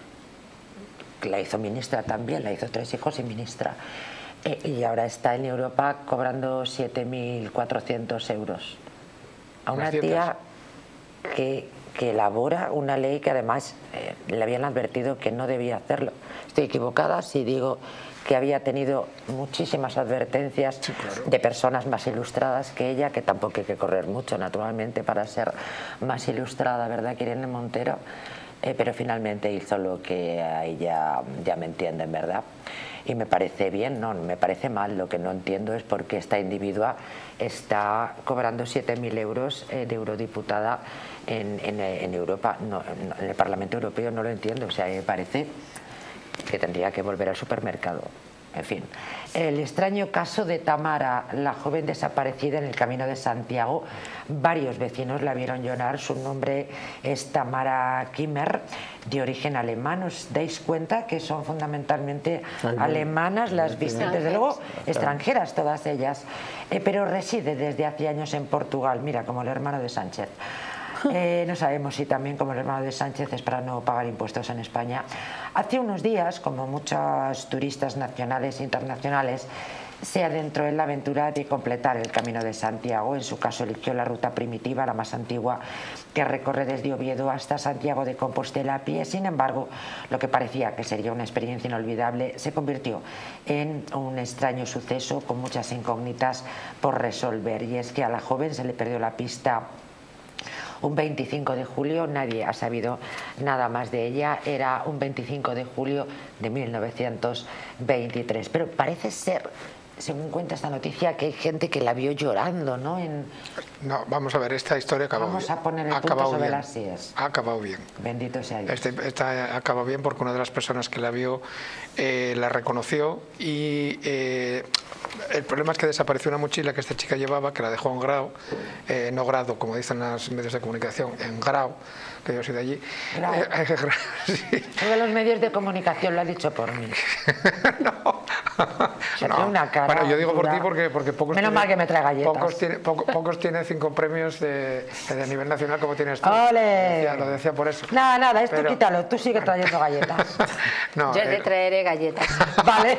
S1: la hizo ministra también, la hizo tres hijos y ministra. Eh, y ahora está en Europa cobrando siete mil cuatrocientos euros. A una tía que, que elabora una ley que además eh, le habían advertido que no debía hacerlo. Estoy equivocada si digo que había tenido muchísimas advertencias sí, claro. de personas más ilustradas que ella, que tampoco hay que correr mucho, naturalmente, para ser más ilustrada, ¿verdad, Irene Montero? Eh, pero finalmente hizo lo que a ella ya me entienden, ¿verdad? Y me parece bien, no, me parece mal. Lo que no entiendo es por qué esta individua está cobrando siete mil euros eh, de eurodiputada en, en, en Europa, no, en el Parlamento Europeo. No lo entiendo, o sea, me parece que tendría que volver al supermercado. En fin, el extraño caso de Tamara, la joven desaparecida en el Camino de Santiago. Varios vecinos la vieron llorar. Su nombre es Tamara Kimmer, de origen alemán. ¿Os dais cuenta que son fundamentalmente alemanas las visitas? Desde luego extranjeras todas ellas, eh, pero reside desde hace años en Portugal. Mira, como el hermano de Sánchez. Eh, no sabemos si también como el hermano de Sánchez es para no pagar impuestos en España. Hace unos días, como muchos turistas nacionales e internacionales, se adentró en la aventura de completar el Camino de Santiago. En su caso eligió la ruta primitiva, la más antigua, que recorre desde Oviedo hasta Santiago de Compostela a pie. Sin embargo, lo que parecía que sería una experiencia inolvidable se convirtió en un extraño suceso con muchas incógnitas por resolver. Y es que a la joven se le perdió la pista un veinticinco de julio, nadie ha sabido nada más de ella. Era un veinticinco de julio de mil novecientos veintitrés. Pero parece ser, según cuenta esta noticia, que hay gente que la vio llorando, ¿no? En...
S2: No, vamos a ver, esta historia acabó
S1: Vamos
S2: bien.
S1: a poner el punto sobre las síes.
S2: Ha acabado bien.
S1: Bendito sea Dios.
S2: Este, esta acabó bien porque una de las personas que la vio eh, la reconoció y eh, el problema es que desapareció una mochila que esta chica llevaba, que la dejó en Grau, eh, no Grado, como dicen los medios de comunicación, en Grau, que yo soy de allí.
S1: Grau.
S2: Eh, eh, sí.
S1: Todos los medios de comunicación lo ha dicho por mí.
S2: No.
S1: Se
S2: no.
S1: tiene una cara
S2: bueno, yo digo
S1: dura.
S2: por ti porque, porque pocos
S1: Menos
S2: tiene,
S1: mal que me trae galletas.
S2: Pocos tiene, poco, pocos tienen cinco premios de, de nivel nacional como tienes tú.
S1: ¡Ole!
S2: Lo decía, lo decía por eso.
S1: Nada, nada, esto
S2: Pero...
S1: quítalo, tú sigue trayendo galletas.
S2: No,
S4: yo
S2: eh...
S4: le traeré galletas.
S1: Vale.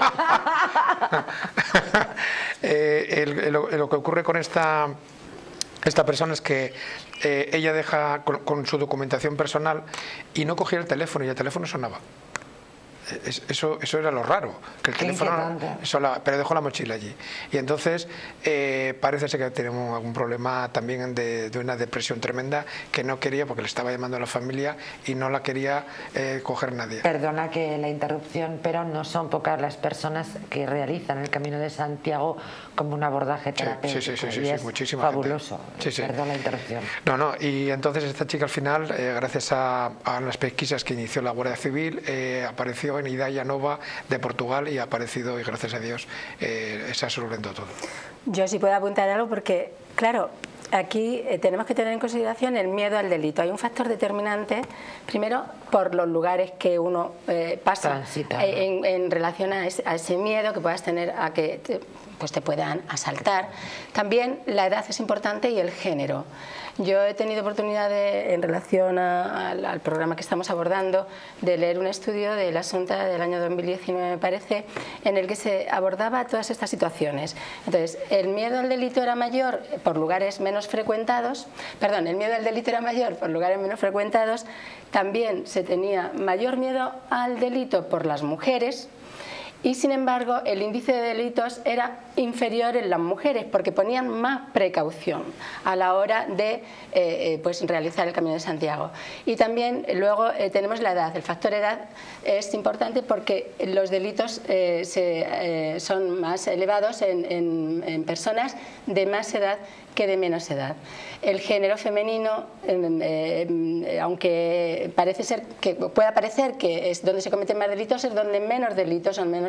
S2: eh, el, el, lo, lo que ocurre con esta... Esta persona es que eh, ella deja con, con su documentación personal y no cogía el teléfono y el teléfono sonaba. Eso, eso era lo raro, que el teléfono sola, pero dejó la mochila allí. Y entonces eh, parece ser que tenemos algún problema también de, de una depresión tremenda que no quería, porque le estaba llamando a la familia y no la quería eh, coger nadie.
S1: Perdona que la interrupción, pero no son pocas las personas que realizan el Camino de Santiago como un abordaje terapéutico.
S2: Sí, sí, sí, sí,
S1: y
S2: sí,
S1: es
S2: muchísima
S1: fabuloso.
S2: Sí, sí.
S1: Perdón la interrupción.
S2: No, no, y entonces esta chica al final, eh, gracias a, a las pesquisas que inició la Guardia Civil, eh, apareció en Idaia Nova de Portugal y ha aparecido, y gracias a Dios eh, se ha solventado todo.
S4: Yo sí puedo apuntar algo porque, claro, aquí eh, tenemos que tener en consideración el miedo al delito. Hay un factor determinante, primero, por los lugares que uno eh, pasa eh, en, en relación a ese, a ese miedo que puedas tener a que te, pues te puedan asaltar. También la edad es importante y el género. Yo he tenido oportunidad de, en relación a, al, al programa que estamos abordando, de leer un estudio de la Asunta del año dos mil diecinueve, me parece, en el que se abordaba todas estas situaciones. Entonces, el miedo al delito era mayor por lugares menos frecuentados, perdón, el miedo al delito era mayor por lugares menos frecuentados, también se tenía mayor miedo al delito por las mujeres, y sin embargo el índice de delitos era inferior en las mujeres porque ponían más precaución a la hora de eh, pues realizar el Camino de Santiago. Y también luego eh, tenemos la edad. El factor edad es importante porque los delitos eh, se, eh, son más elevados en, en, en personas de más edad que de menos edad. El género femenino, eh, eh, aunque parece ser que pueda parecer que es donde se cometen más delitos, es donde menos delitos o menos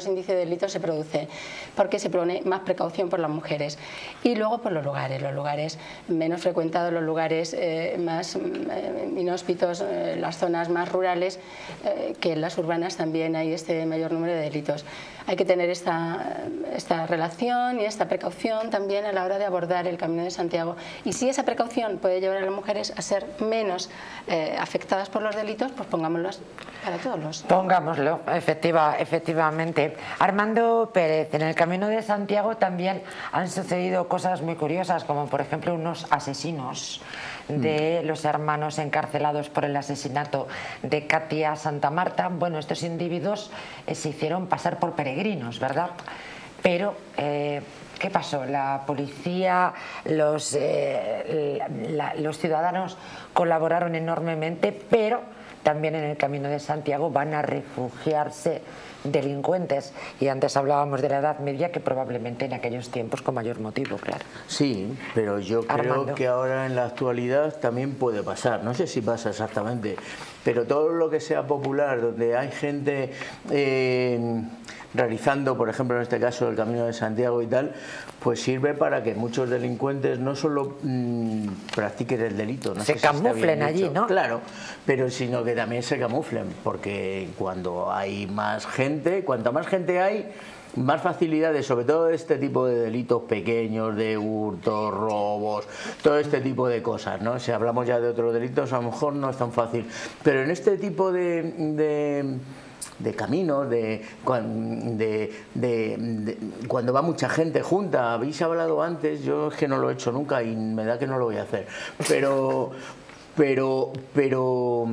S4: los índices de delitos se produce porque se pone más precaución por las mujeres. Y luego por los lugares, los lugares menos frecuentados, los lugares eh, más eh, inhóspitos, eh, las zonas más rurales, eh, que en las urbanas también hay este mayor número de delitos. Hay que tener esta, esta relación y esta precaución también a la hora de abordar el Camino de Santiago. Y si esa precaución puede llevar a las mujeres a ser menos eh, afectadas por los delitos, pues pongámoslos para todos los.
S1: Pongámoslo, efectiva, efectivamente. Armando Pérez, en el Camino de Santiago también han sucedido cosas muy curiosas, como por ejemplo unos asesinos de los hermanos encarcelados por el asesinato de Katia Santa Marta. Bueno, estos individuos eh, se hicieron pasar por peregrinos, ¿verdad? Pero, eh, ¿qué pasó? La policía, los, eh, la, los ciudadanos colaboraron enormemente, pero también en el Camino de Santiago van a refugiarse delincuentes, y antes hablábamos de la Edad Media, que probablemente en aquellos tiempos con mayor motivo, claro.
S3: Sí, pero yo
S1: Armando.
S3: creo que ahora en la actualidad también puede pasar, no sé si pasa exactamente, pero todo lo que sea popular, donde hay gente eh, realizando, por ejemplo en este caso el Camino de Santiago y tal, pues sirve para que muchos delincuentes no solo mmm, practiquen el delito, no
S1: se
S3: sé si
S1: camuflen allí, ¿no?
S3: Claro, pero sino que también se camuflen, porque cuando hay más gente, cuanta más gente hay, más facilidades, sobre todo este tipo de delitos pequeños, de hurtos, robos, todo este tipo de cosas, ¿no? Si hablamos ya de otros delitos, a lo mejor no es tan fácil, pero en este tipo de... de de caminos, de, de, de, de cuando va mucha gente junta. Habéis hablado antes, yo es que no lo he hecho nunca y me da que no lo voy a hacer, pero pero pero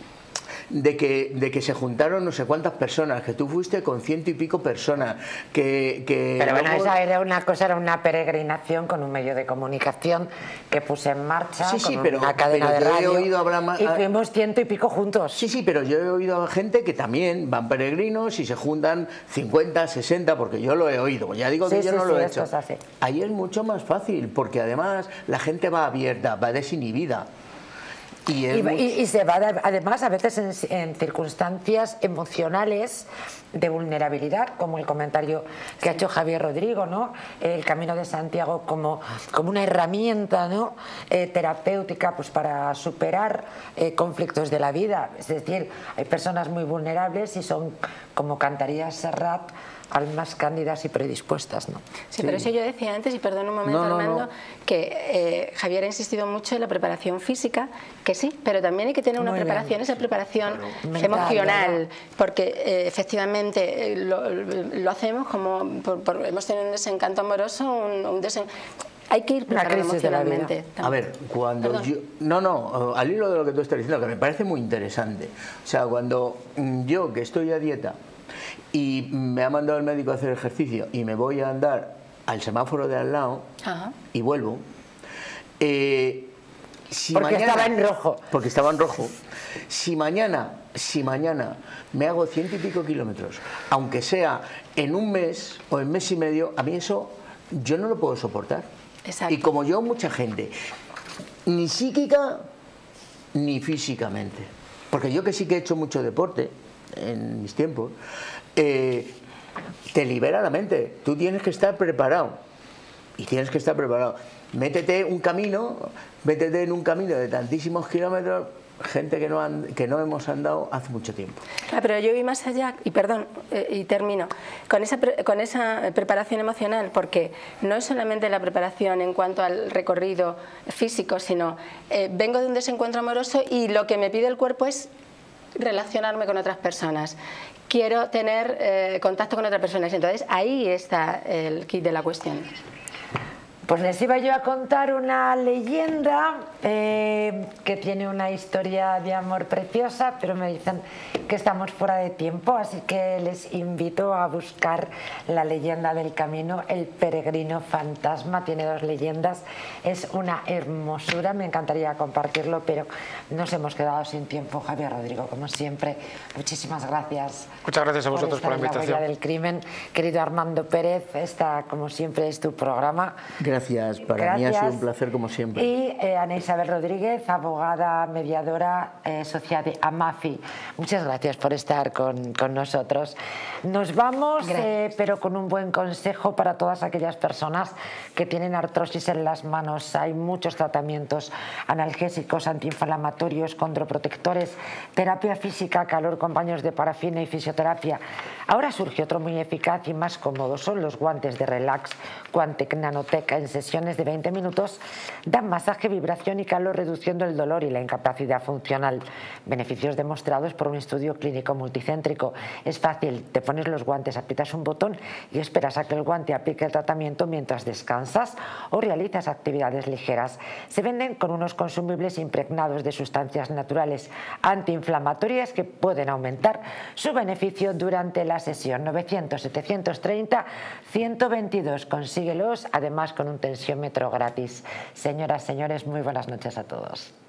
S3: de que, de que se juntaron no sé cuántas personas, que tú fuiste con ciento y pico personas, que... que
S1: Pero bueno,
S3: luego...
S1: esa era una cosa, era una peregrinación con un medio de comunicación que puse en marcha,
S3: sí, sí,
S1: con
S3: pero,
S1: una cadena
S3: pero
S1: de
S3: yo
S1: radio,
S3: he oído hablar más...
S1: y fuimos ciento y pico juntos.
S3: Sí, sí, pero yo he oído a gente que también van peregrinos y se juntan cincuenta, sesenta, porque yo lo he oído, ya digo que
S1: Sí,
S3: yo
S1: sí,
S3: no
S1: sí,
S3: lo he
S1: esto
S3: hecho.
S1: es así.
S3: Ahí es mucho más fácil, porque además la gente va abierta, va desinhibida. Y,
S1: Y,
S3: muy...
S1: y, y se va además a veces en, en circunstancias emocionales de vulnerabilidad, como el comentario que ha hecho Javier Rodrigo, ¿no? El Camino de Santiago como, como una herramienta, ¿no? eh, terapéutica, pues para superar eh, conflictos de la vida. Es decir, hay personas muy vulnerables y son, como cantaría Serrat, almas cándidas y predispuestas, ¿no?
S4: Sí, sí, pero eso yo decía antes, y perdón un momento,
S3: no, no,
S4: Armando,
S3: no.
S4: que eh, Javier ha insistido mucho en la preparación física, que sí, pero también hay que tener una
S1: Muy
S4: preparación,
S1: bien.
S4: esa preparación
S1: Mental,
S4: emocional,
S1: ¿verdad?
S4: porque eh, efectivamente eh, lo, lo hacemos como, por, por, hemos tenido un desencanto amoroso, un, un desen... Hay que ir preparado emocionalmente.
S3: A ver, cuando
S4: Perdón.
S3: yo... No, no, al hilo de lo que tú estás diciendo, que me parece muy interesante. O sea, cuando yo, que estoy a dieta, y me ha mandado el médico a hacer ejercicio y me voy a andar al semáforo de al lado,
S4: Ajá.
S3: y vuelvo, eh, si
S1: Porque
S3: mañana,
S1: estaba en rojo.
S3: Porque estaba en rojo. Si mañana, si mañana me hago ciento y pico kilómetros, aunque sea en un mes o en mes y medio, a mí eso yo no lo puedo soportar.
S4: Exacto.
S3: Y como yo, mucha gente, ni psíquica ni físicamente. Porque yo que sí que he hecho mucho deporte en mis tiempos, eh, te libera la mente. Tú tienes que estar preparado. Y tienes que estar preparado. Métete un camino, métete en un camino de tantísimos kilómetros, gente que no, han, que no hemos andado hace mucho tiempo.
S4: Ah, pero yo vi más allá, y perdón, eh, y termino, con esa, pre, con esa preparación emocional, porque no es solamente la preparación en cuanto al recorrido físico, sino eh, vengo de un desencuentro amoroso y lo que me pide el cuerpo es relacionarme con otras personas. Quiero tener eh, contacto con otras personas. Entonces ahí está el kit de la cuestión.
S1: Pues les iba yo a contar una leyenda eh, que tiene una historia de amor preciosa, pero me dicen que estamos fuera de tiempo, así que les invito a buscar la leyenda del camino, El peregrino fantasma. Tiene dos leyendas, es una hermosura, me encantaría compartirlo, pero nos hemos quedado sin tiempo. Javier Rodrigo, como siempre, muchísimas gracias.
S2: Muchas gracias a vosotros por,
S1: por
S2: la
S1: estar en
S2: invitación.
S1: La Huella del Crimen. Querido Armando Pérez, esta, como siempre, es tu programa.
S3: Gracias, para
S1: Gracias.
S3: mí ha sido un placer como siempre.
S1: Y eh, Ana Isabel Rodríguez, abogada, mediadora, eh, socia de Amafi. Muchas gracias por estar con, con nosotros. Nos vamos, eh, pero con un buen consejo para todas aquellas personas que tienen artrosis en las manos. Hay muchos tratamientos analgésicos, antiinflamatorios, condroprotectores, terapia física, calor con baños de parafina y fisioterapia. Ahora surge otro muy eficaz y más cómodo, son los guantes de Relax Quantec Nanotec. En sesiones de veinte minutos dan masaje, vibración y calor, reduciendo el dolor y la incapacidad funcional. Beneficios demostrados por un estudio clínico multicéntrico. Es fácil, te pones los guantes, aprietas un botón y esperas a que el guante aplique el tratamiento mientras descansas o realizas actividades ligeras. Se venden con unos consumibles impregnados de sustancias naturales antiinflamatorias que pueden aumentar su beneficio durante la sesión. novecientos, setecientos treinta, ciento veintidós. Consíguelos, además con un tensiómetro gratis. Señoras, señores, muy buenas noches a todos.